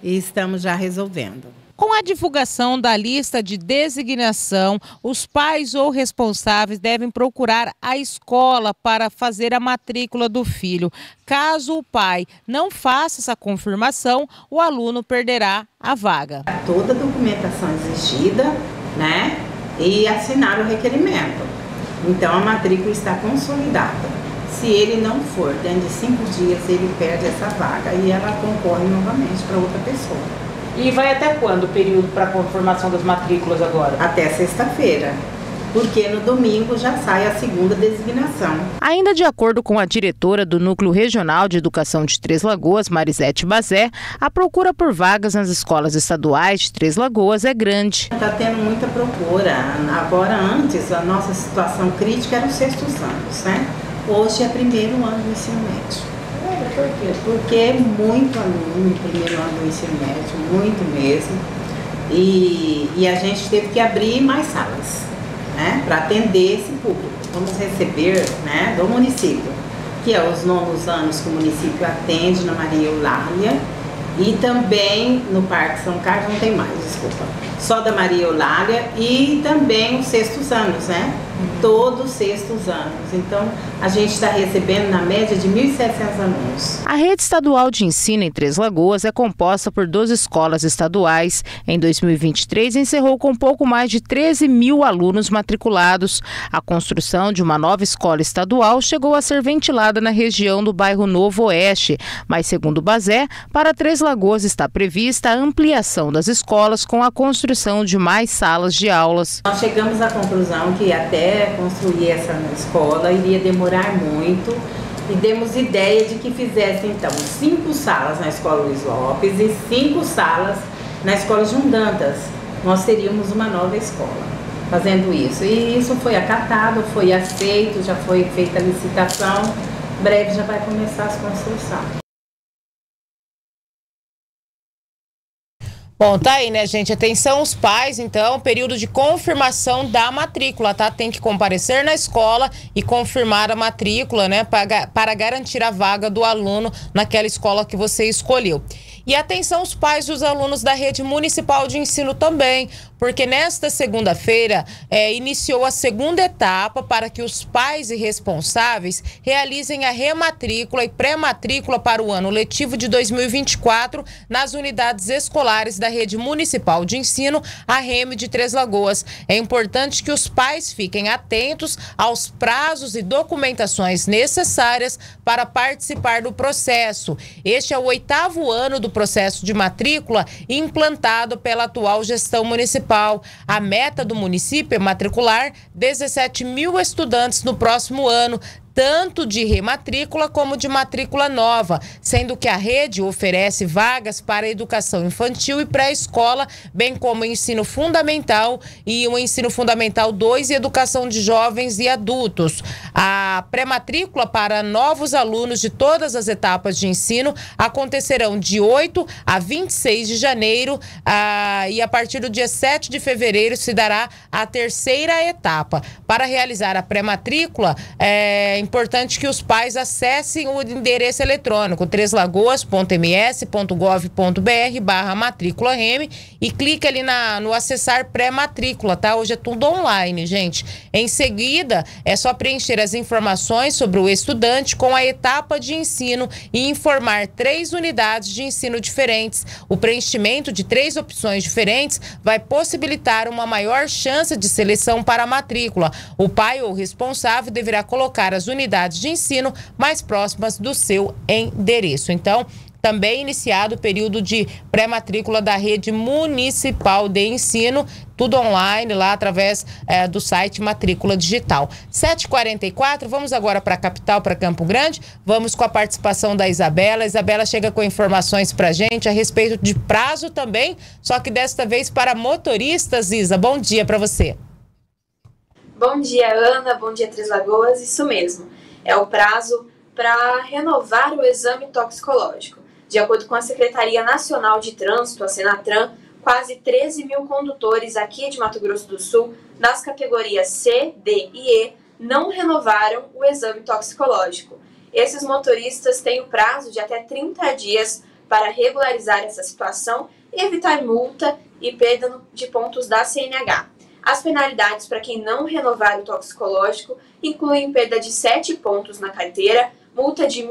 e estamos já resolvendo. Com a divulgação da lista de designação, os pais ou responsáveis devem procurar a escola para fazer a matrícula do filho. Caso o pai não faça essa confirmação, o aluno perderá a vaga. Toda a documentação exigida, né? E assinar o requerimento. Então a matrícula está consolidada. Se ele não for, dentro de 5 dias, ele perde essa vaga e ela concorre novamente para outra pessoa. E vai até quando o período para confirmação das matrículas agora? Até sexta-feira, porque no domingo já sai a segunda designação. Ainda de acordo com a diretora do Núcleo Regional de Educação de Três Lagoas, Marisete Bazé, a procura por vagas nas escolas estaduais de Três Lagoas é grande. Está tendo muita procura. Agora, antes, a nossa situação crítica era os 6º anos, né? Hoje é 1º ano do ensino médio. Por quê? Porque é muito aluno no 1º ano do ensino médio, muito mesmo. E a gente teve que abrir mais salas, né, para atender esse público. Vamos receber, né, do município, que é os 9º anos que o município atende na Maria Eulália e também no Parque São Carlos, não tem mais, desculpa. Só da Maria Eulália e também os 6º anos, né? Todos os 6º anos. Então, a gente está recebendo na média de 1.700 alunos. A rede estadual de ensino em Três Lagoas é composta por 12 escolas estaduais. Em 2023, encerrou com pouco mais de 13 mil alunos matriculados. A construção de uma nova escola estadual chegou a ser ventilada na região do bairro Novo Oeste. Mas, segundo Bazé, para Três Lagoas está prevista a ampliação das escolas com a construção de mais salas de aulas. Nós chegamos à conclusão que até construir essa escola iria demorar muito e demos ideia de que fizesse então 5 salas na Escola Luiz Lopes e 5 salas na Escola João Dantas. Nós teríamos uma nova escola fazendo isso. E isso foi acatado, foi aceito, já foi feita a licitação, em breve já vai começar as construções. Bom, tá aí, né, gente? Atenção os pais, então, período de confirmação da matrícula, tá? Tem que comparecer na escola e confirmar a matrícula, né, para garantir a vaga do aluno naquela escola que você escolheu. E atenção os pais dos alunos da rede municipal de ensino também, porque nesta segunda-feira iniciou a segunda etapa para que os pais e responsáveis realizem a rematrícula e pré-matrícula para o ano letivo de 2024 nas unidades escolares da rede municipal de ensino, a REME de Três Lagoas. É importante que os pais fiquem atentos aos prazos e documentações necessárias para participar do processo. Este é o 8º ano do processo de matrícula implantado pela atual gestão municipal. A meta do município é matricular 17 mil estudantes no próximo ano, tanto de rematrícula como de matrícula nova, sendo que a rede oferece vagas para educação infantil e pré-escola, bem como ensino fundamental e o ensino fundamental 2 e educação de jovens e adultos. A pré-matrícula para novos alunos de todas as etapas de ensino acontecerão de 8 a 26 de janeiro e a partir do dia 7 de fevereiro se dará a 3ª etapa. Para realizar a pré-matrícula, é importante que os pais acessem o endereço eletrônico treslagoas.ms.gov.br/matrícula REME e clique ali no acessar pré-matrícula, tá? Hoje é tudo online, gente. Em seguida, é só preencher as informações sobre o estudante com a etapa de ensino e informar 3 unidades de ensino diferentes. O preenchimento de 3 opções diferentes vai possibilitar uma maior chance de seleção para a matrícula. O pai ou responsável deverá colocar as unidades de ensino mais próximas do seu endereço. Então, também iniciado o período de pré-matrícula da rede municipal de ensino, tudo online lá através do site Matrícula Digital. 7h44, vamos agora para a capital, para Campo Grande. Vamos com a participação da Isabela. A Isabela chega com informações para a gente a respeito de prazo também, só que desta vez para motoristas. Isa, bom dia para você. Bom dia, Ana. Bom dia, Três Lagoas. Isso mesmo. É o prazo para renovar o exame toxicológico. De acordo com a Secretaria Nacional de Trânsito, a Senatran, quase 13 mil condutores aqui de Mato Grosso do Sul, nas categorias C, D e E, não renovaram o exame toxicológico. Esses motoristas têm o prazo de até 30 dias para regularizar essa situação e evitar multa e perda de pontos da CNH. As penalidades para quem não renovar o toxicológico incluem perda de 7 pontos na carteira, multa de R$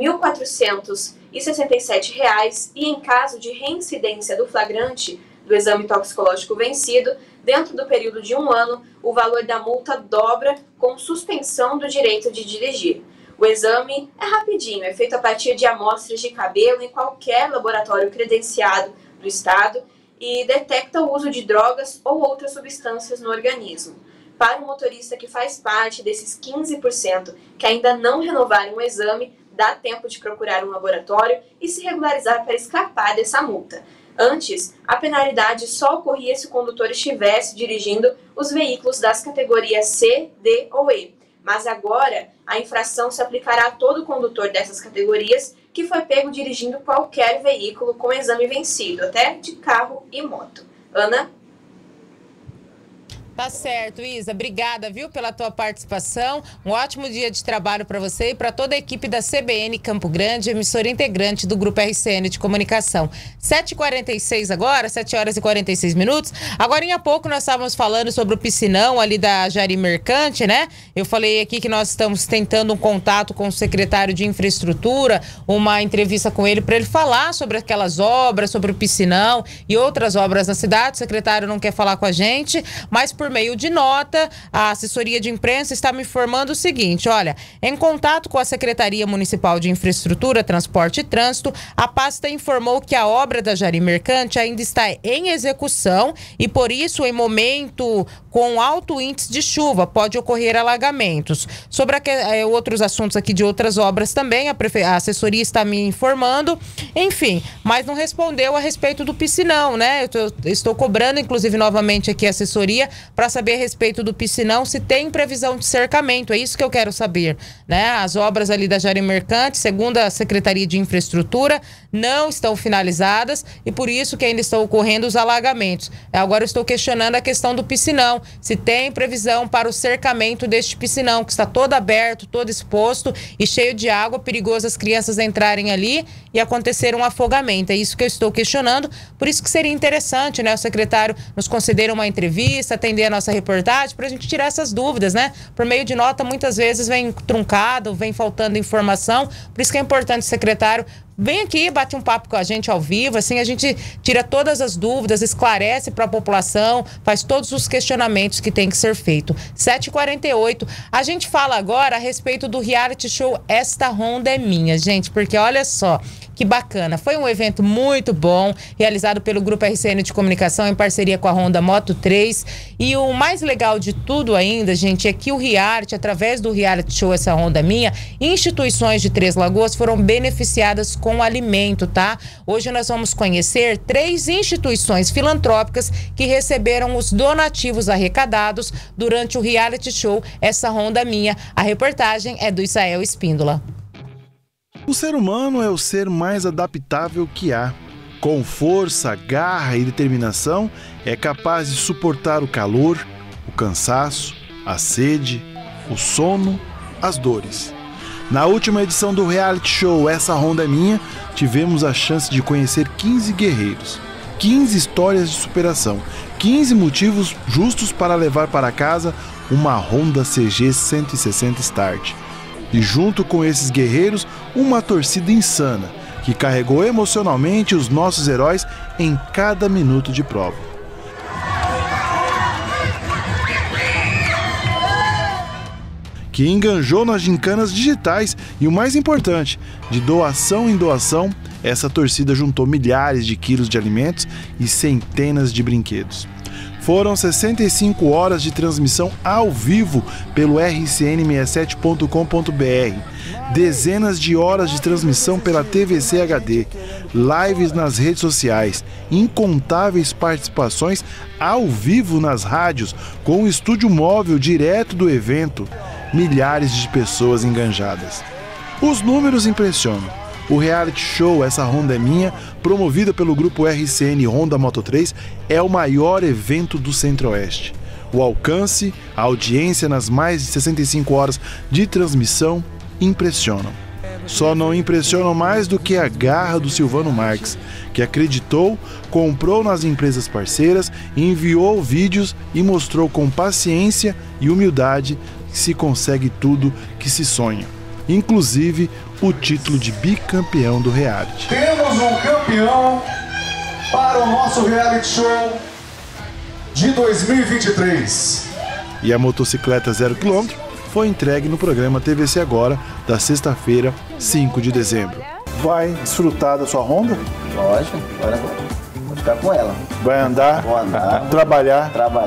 1.467 e, em caso de reincidência do flagrante do exame toxicológico vencido, dentro do período de 1 ano, o valor da multa dobra com suspensão do direito de dirigir. O exame é rapidinho, é feito a partir de amostras de cabelo em qualquer laboratório credenciado do Estado e detecta o uso de drogas ou outras substâncias no organismo. Para o motorista que faz parte desses 15% que ainda não renovaram o exame, dá tempo de procurar um laboratório e se regularizar para escapar dessa multa. Antes, a penalidade só ocorria se o condutor estivesse dirigindo os veículos das categorias C, D ou E. Mas agora, a infração se aplicará a todo condutor dessas categorias que foi pego dirigindo qualquer veículo com exame vencido, até de carro e moto. Ana? Tá certo, Isa. Obrigada, viu, pela tua participação. Um ótimo dia de trabalho para você e para toda a equipe da CBN Campo Grande, emissora integrante do Grupo RCN de Comunicação. 7h46 agora, 7 horas e 46 minutos. Agora, há pouco, nós estávamos falando sobre o piscinão ali da Jari Mercante, né? Eu falei aqui que nós estamos tentando um contato com o secretário de Infraestrutura, uma entrevista com ele para ele falar sobre aquelas obras, sobre o piscinão e outras obras na cidade. O secretário não quer falar com a gente, mas por meio de nota, a assessoria de imprensa está me informando o seguinte: olha, em contato com a Secretaria Municipal de Infraestrutura, Transporte e Trânsito, a pasta informou que a obra da Jari Mercante ainda está em execução e, por isso, em momento com alto índice de chuva, pode ocorrer alagamentos. Sobre outros assuntos aqui de outras obras também, a assessoria está me informando, enfim, mas não respondeu a respeito do piscinão, né? Eu estou cobrando, inclusive, novamente aqui a assessoria para saber a respeito do piscinão, se tem previsão de cercamento. É isso que eu quero saber, né? As obras ali da Jari Mercante, segundo a Secretaria de Infraestrutura, não estão finalizadas e por isso que ainda estão ocorrendo os alagamentos. Agora eu estou questionando a questão do piscinão, se tem previsão para o cercamento deste piscinão, que está todo aberto, todo exposto e cheio de água, perigoso as crianças entrarem ali e acontecer um afogamento. É isso que eu estou questionando, por isso que seria interessante, né, o secretário nos conceder uma entrevista, atender a nossa reportagem, para a gente tirar essas dúvidas, né? Por meio de nota, muitas vezes vem truncado, vem faltando informação, por isso que é importante o secretário vem aqui, bate um papo com a gente ao vivo, assim a gente tira todas as dúvidas, esclarece para a população, faz todos os questionamentos que tem que ser feito. 7h48, a gente fala agora a respeito do reality show Esta Ronda é Minha, gente, porque olha só, que bacana. Foi um evento muito bom, realizado pelo Grupo RCN de Comunicação em parceria com a Honda Moto 3. E o mais legal de tudo ainda, gente, é que o reality, através do reality show Essa Ronda é Minha, instituições de Três Lagoas foram beneficiadas com alimento, tá? Hoje nós vamos conhecer 3 instituições filantrópicas que receberam os donativos arrecadados durante o reality show Essa Ronda é Minha. A reportagem é do Isael Espíndola. O ser humano é o ser mais adaptável que há. Com força, garra e determinação, é capaz de suportar o calor, o cansaço, a sede, o sono, as dores. Na última edição do reality show Essa Ronda é Minha, tivemos a chance de conhecer 15 guerreiros, 15 histórias de superação, 15 motivos justos para levar para casa uma Honda CG 160 Start. E junto com esses guerreiros, uma torcida insana, que carregou emocionalmente os nossos heróis em cada minuto de prova. Que enganjou nas gincanas digitais e, o mais importante, de doação em doação, essa torcida juntou milhares de quilos de alimentos e centenas de brinquedos. Foram 65 horas de transmissão ao vivo pelo rcn67.com.br, dezenas de horas de transmissão pela TVC HD, lives nas redes sociais, incontáveis participações ao vivo nas rádios, com o estúdio móvel direto do evento, milhares de pessoas enganjadas. Os números impressionam. O reality show Essa Ronda é Minha, promovido pelo grupo RCN Honda Moto 3, é o maior evento do Centro-Oeste. O alcance, a audiência nas mais de 65 horas de transmissão impressionam. só não impressionam mais do que a garra do Silvano Marques, que acreditou, comprou nas empresas parceiras, enviou vídeos e mostrou com paciência e humildade que se consegue tudo que se sonha, inclusive o título de bicampeão do reality. Temos um campeão para o nosso reality show de 2023. E a motocicleta 0 km foi entregue no programa TVC Agora, da sexta-feira, 5 de dezembro. Vai desfrutar da sua Honda? Lógico, agora vou ficar com ela. Vai andar? Vou andar. Trabalhar?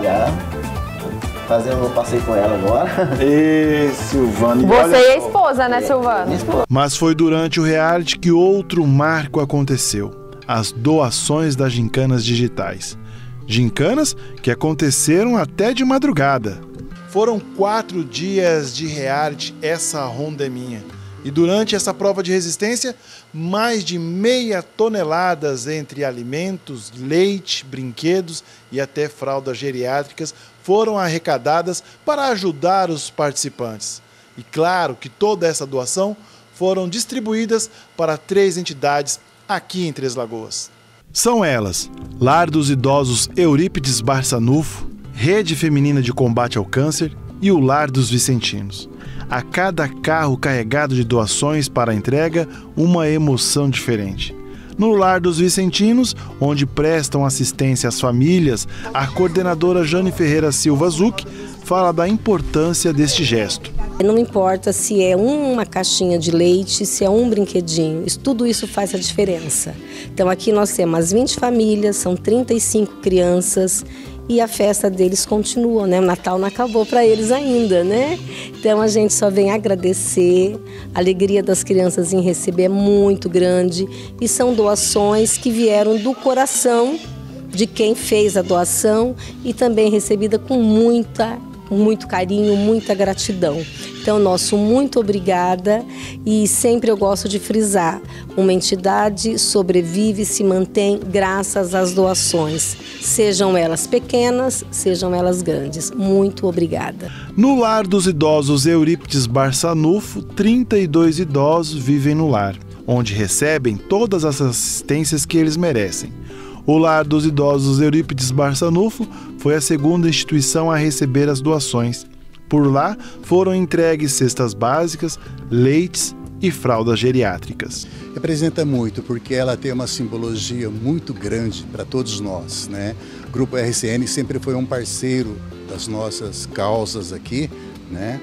Fazer um passeio com ela agora. Ê, Silvano. Você e a esposa, né, Silvano? Mas foi durante o reality que outro marco aconteceu: as doações das gincanas digitais. Gincanas que aconteceram até de madrugada. Foram 4 dias de reality Essa Honda é Minha. E durante essa prova de resistência, mais de 0,5 toneladas entre alimentos, leite, brinquedos e até fraldas geriátricas foram arrecadadas para ajudar os participantes. E claro que toda essa doação foram distribuídas para 3 entidades aqui em Três Lagoas. São elas: Lar dos Idosos Eurípides Barçanufo, Rede Feminina de Combate ao Câncer e o Lar dos Vicentinos. A cada carro carregado de doações para a entrega, uma emoção diferente. No Lar dos Vicentinos, onde prestam assistência às famílias, a coordenadora Jane Ferreira Silva Zuc fala da importância deste gesto. Não importa se é uma caixinha de leite, se é um brinquedinho, tudo isso faz a diferença. Então aqui nós temos as 20 famílias, são 35 crianças e a festa deles continua, né? O Natal não acabou para eles ainda, né? Então a gente só vem agradecer, a alegria das crianças em receber é muito grande e são doações que vieram do coração de quem fez a doação e também recebida com muito carinho, muita gratidão. Então, nosso muito obrigada, e sempre eu gosto de frisar, uma entidade sobrevive e se mantém graças às doações, sejam elas pequenas, sejam elas grandes. Muito obrigada. No Lar dos Idosos Eurípides Barçanufo, 32 idosos vivem no lar, onde recebem todas as assistências que eles merecem. O Lar dos Idosos Eurípides Barçanufo foi a segunda instituição a receber as doações. Por lá foram entregues cestas básicas, leites e fraldas geriátricas. Representa muito, porque ela tem uma simbologia muito grande para todos nós, né? O Grupo RCN sempre foi um parceiro das nossas causas aqui, né?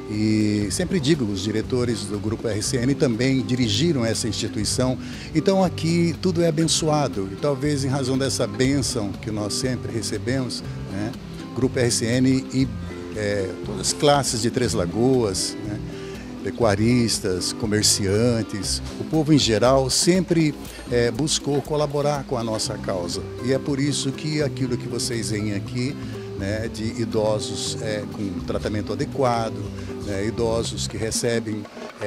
E sempre digo, os diretores do Grupo RCN também dirigiram essa instituição. Então aqui tudo é abençoado. E talvez em razão dessa bênção que nós sempre recebemos, né? Grupo RCN e todas as classes de Três Lagoas, né? Pecuaristas, comerciantes, o povo em geral sempre buscou colaborar com a nossa causa. E é por isso que aquilo que vocês veem aqui, né, de idosos com tratamento adequado, né, idosos que recebem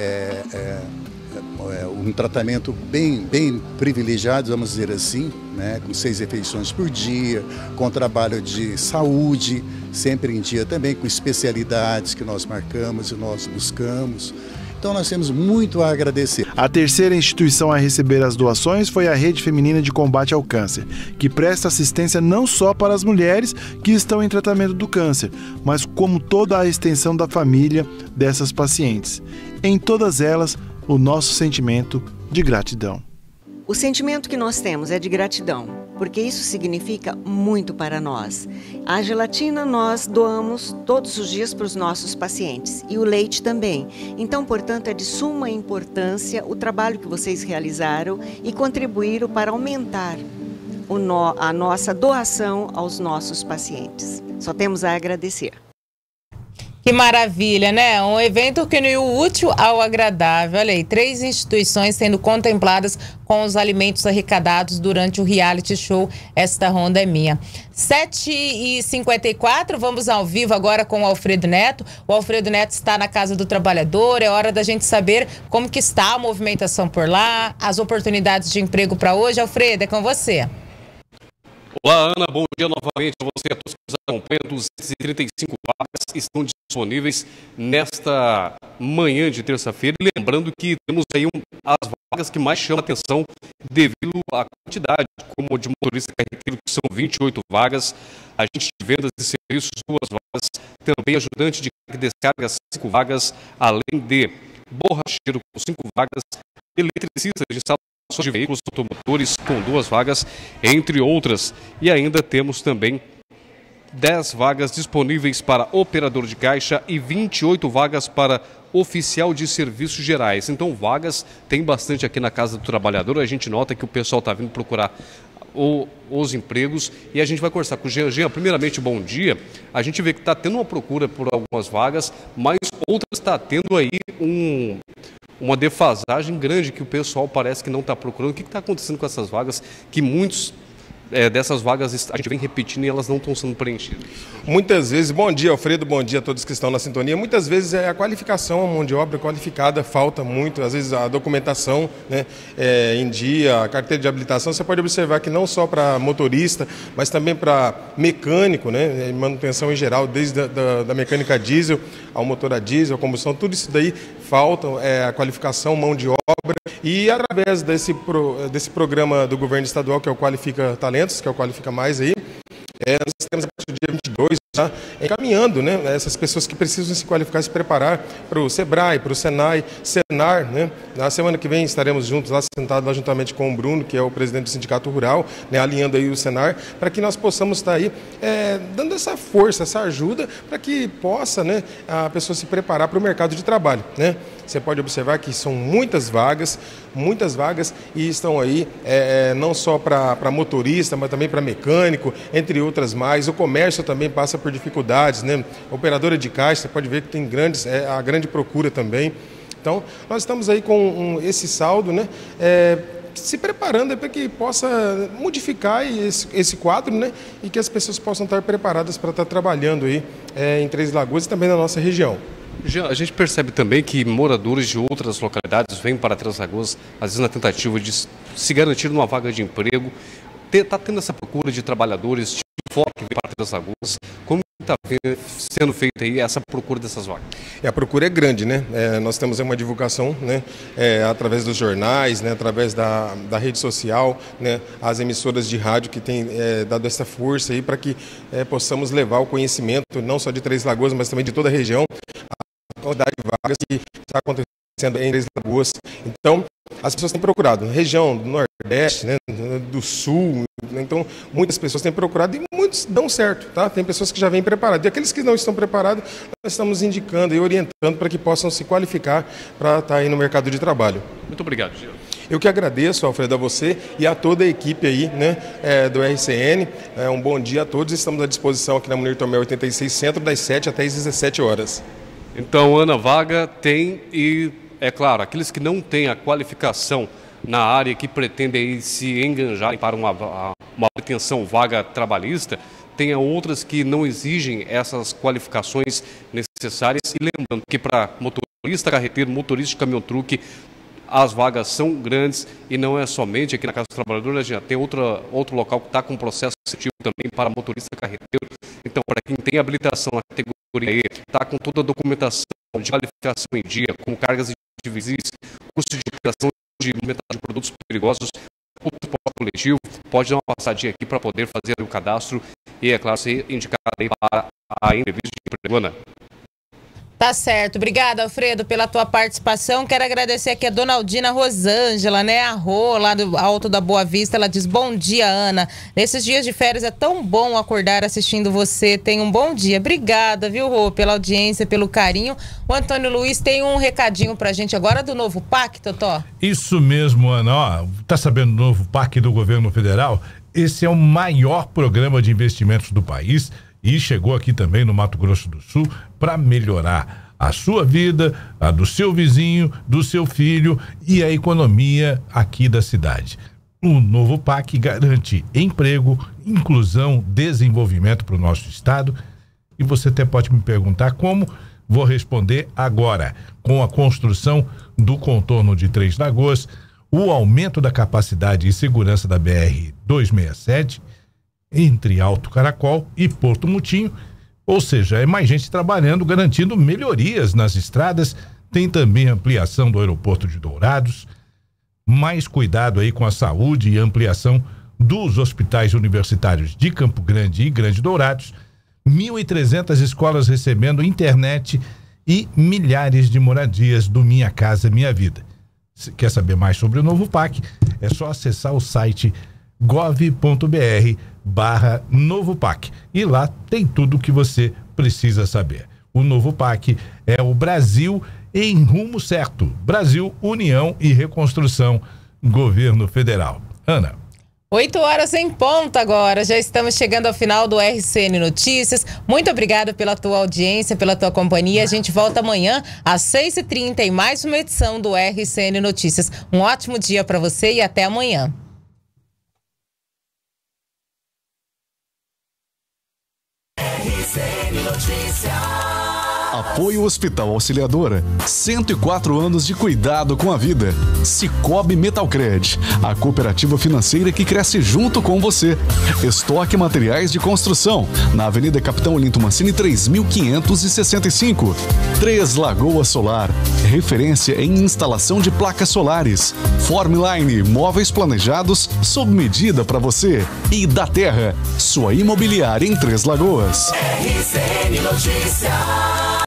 um tratamento bem privilegiado, vamos dizer assim, né, com 6 refeições por dia, com trabalho de saúde, sempre em dia também, com especialidades que nós marcamos e nós buscamos. Então nós temos muito a agradecer. A terceira instituição a receber as doações foi a Rede Feminina de Combate ao Câncer, que presta assistência não só para as mulheres que estão em tratamento do câncer, mas como toda a extensão da família dessas pacientes. Em todas elas, o nosso sentimento de gratidão. O sentimento que nós temos é de gratidão, porque isso significa muito para nós. A gelatina nós doamos todos os dias para os nossos pacientes e o leite também. Então, portanto, é de suma importância o trabalho que vocês realizaram e contribuíram para aumentar a nossa doação aos nossos pacientes. Só temos a agradecer. Que maravilha, né? Um evento que uniu o útil ao agradável. Olha aí, 3 instituições sendo contempladas com os alimentos arrecadados durante o reality show Esta Honda é Minha. 7h54, vamos ao vivo agora com o Alfredo Neto. O Alfredo Neto está na Casa do Trabalhador. É hora da gente saber como que está a movimentação por lá, as oportunidades de emprego para hoje. Alfredo, é com você. Olá, Ana, bom dia novamente a você e a todos que nos acompanham. 235 vagas estão disponíveis nesta manhã de terça-feira. E lembrando que temos aí as vagas que mais chamam a atenção devido à quantidade, como de motorista carreteiro, que são 28 vagas, agente de vendas e serviços, 2 vagas, também ajudante de carga e descarga, 5 vagas, além de borracheiro com 5 vagas, eletricista de instalações de veículos automotores com 2 vagas, entre outras. E ainda temos também 10 vagas disponíveis para operador de caixa e 28 vagas para oficial de serviços gerais. Então, vagas tem bastante aqui na Casa do Trabalhador. A gente nota que o pessoal está vindo procurar os empregos e a gente vai conversar com o Jean. Jean, primeiramente, bom dia. A gente vê que está tendo uma procura por algumas vagas, mas outras está tendo aí uma defasagem grande que o pessoal parece que não está procurando. O que está acontecendo com essas vagas que muitos dessas vagas a gente vem repetindo e elas não estão sendo preenchidas? Muitas vezes, bom dia Alfredo, bom dia a todos que estão na sintonia, muitas vezes a qualificação, a mão de obra qualificada falta muito, às vezes a documentação, né, em dia, a carteira de habilitação, você pode observar que não só para motorista, mas também para mecânico, né, manutenção em geral, desde da mecânica diesel ao motor a diesel, a combustão, tudo isso daí falta a qualificação, mão de obra, e através desse programa do governo estadual, que é o Qualifica Talentos, que é o Qualifica Mais aí, nós temos a partir do dia 22, tá, encaminhando, né, essas pessoas que precisam se qualificar, se preparar para o SEBRAE, para o SENAI, SENAR, né. Na semana que vem estaremos juntos lá, sentados lá juntamente com o Bruno, que é o presidente do Sindicato Rural, né, alinhando aí o SENAR, para que nós possamos estar aí dando essa força, essa ajuda, para que possa, né, a pessoa se preparar para o mercado de trabalho, né. Você pode observar que são muitas vagas e estão aí não só para motorista, mas também para mecânico, entre outras mais. O comércio também passa por dificuldades, né? Operadora de caixa, você pode ver que tem a grande procura também. Então, nós estamos aí com esse saldo, né? Se preparando para que possa modificar esse quadro, né? E que as pessoas possam estar preparadas para estar trabalhando aí em Três Lagoas e também na nossa região. A gente percebe também que moradores de outras localidades vêm para Três Lagoas, às vezes na tentativa de se garantir uma vaga de emprego. Está tendo essa procura de trabalhadores de fora que vêm para Três Lagoas. Como está sendo feita aí essa procura dessas vagas? A procura é grande, né? Nós temos uma divulgação, né? Através dos jornais, né? Através da rede social, né? As emissoras de rádio que têm dado essa força aí para que possamos levar o conhecimento, não só de Três Lagoas, mas também de toda a região, a quantidade de vagas que está acontecendo em Três Lagoas. Então, as pessoas têm procurado, região do Nordeste, né, do Sul, então muitas pessoas têm procurado e muitos dão certo, tá? Tem pessoas que já vêm preparadas. E aqueles que não estão preparados, nós estamos indicando e orientando para que possam se qualificar para estar aí no mercado de trabalho. Muito obrigado, Gil. Eu que agradeço, Alfredo, a você e a toda a equipe aí, né, do RCN. Um bom dia a todos. Estamos à disposição aqui na Munir Tomé 86 Centro, das 7 até as 17 horas. Então, Ana, vaga tem e, é claro, aqueles que não têm a qualificação na área que pretendem se enganjar para uma pretensão vaga trabalhista, tem outras que não exigem essas qualificações necessárias. E lembrando que para motorista carreteiro, motorista de caminhão-truque, as vagas são grandes e não é somente aqui na Casa do Trabalhador, já tem outro local que está com processo seletivo também para motorista carreteiro. Então, para quem tem habilitação na categoria E, está com toda a documentação de qualificação em dia, com cargas de visíveis, custo de operação de movimentação de produtos perigosos, o transporte coletivo, pode dar uma passadinha aqui para poder fazer o cadastro e, é claro, ser indicado aí para a entrevista de emprego, Ana. Tá certo. Obrigada, Alfredo, pela tua participação. Quero agradecer aqui a Dona Aldina Rosângela, né? A Rô, lá do Alto da Boa Vista. Ela diz: bom dia, Ana. Nesses dias de férias é tão bom acordar assistindo você. Tenha um bom dia. Obrigada, viu, Rô, pela audiência, pelo carinho. O Antônio Luiz tem um recadinho pra gente agora do novo PAC, Totó. Isso mesmo, Ana. Ó, tá sabendo do novo PAC do governo federal? Esse é o maior programa de investimentos do país e chegou aqui também no Mato Grosso do Sul para melhorar a sua vida, a do seu vizinho, do seu filho e a economia aqui da cidade. O novo PAC garante emprego, inclusão, desenvolvimento para o nosso estado. E você até pode me perguntar como. Vou responder agora. Com a construção do contorno de Três Lagoas, o aumento da capacidade e segurança da BR-267 entre Alto Caracol e Porto Mutinho, ou seja, é mais gente trabalhando, garantindo melhorias nas estradas tem também ampliação do aeroporto de Dourados, mais cuidado aí com a saúde e ampliação dos hospitais universitários de Campo Grande e Grande Dourados, 1.300 escolas recebendo internet e milhares de moradias do Minha Casa Minha Vida. Se quer saber mais sobre o novo PAC? É só acessar o site gov.br/Novo PAC e lá tem tudo o que você precisa saber. O novo PAC é o Brasil em rumo certo. Brasil, União e Reconstrução, Governo Federal. Ana. 8 horas em ponto agora, já estamos chegando ao final do RCN Notícias. Muito obrigada pela tua audiência, pela tua companhia. A gente volta amanhã às 6h30 em mais uma edição do RCN Notícias. Um ótimo dia para você e até amanhã. RCN Notícias. Apoio Hospital Auxiliadora. 104 anos de cuidado com a vida. Cicobi Metalcred, a cooperativa financeira que cresce junto com você. Estoque Materiais de Construção, na Avenida Capitão Olinto Mancini 3565. Três Lagoas Solar, referência em instalação de placas solares. Formline, móveis planejados sob medida para você. E da Terra, sua imobiliária em Três Lagoas. RCN Notícias.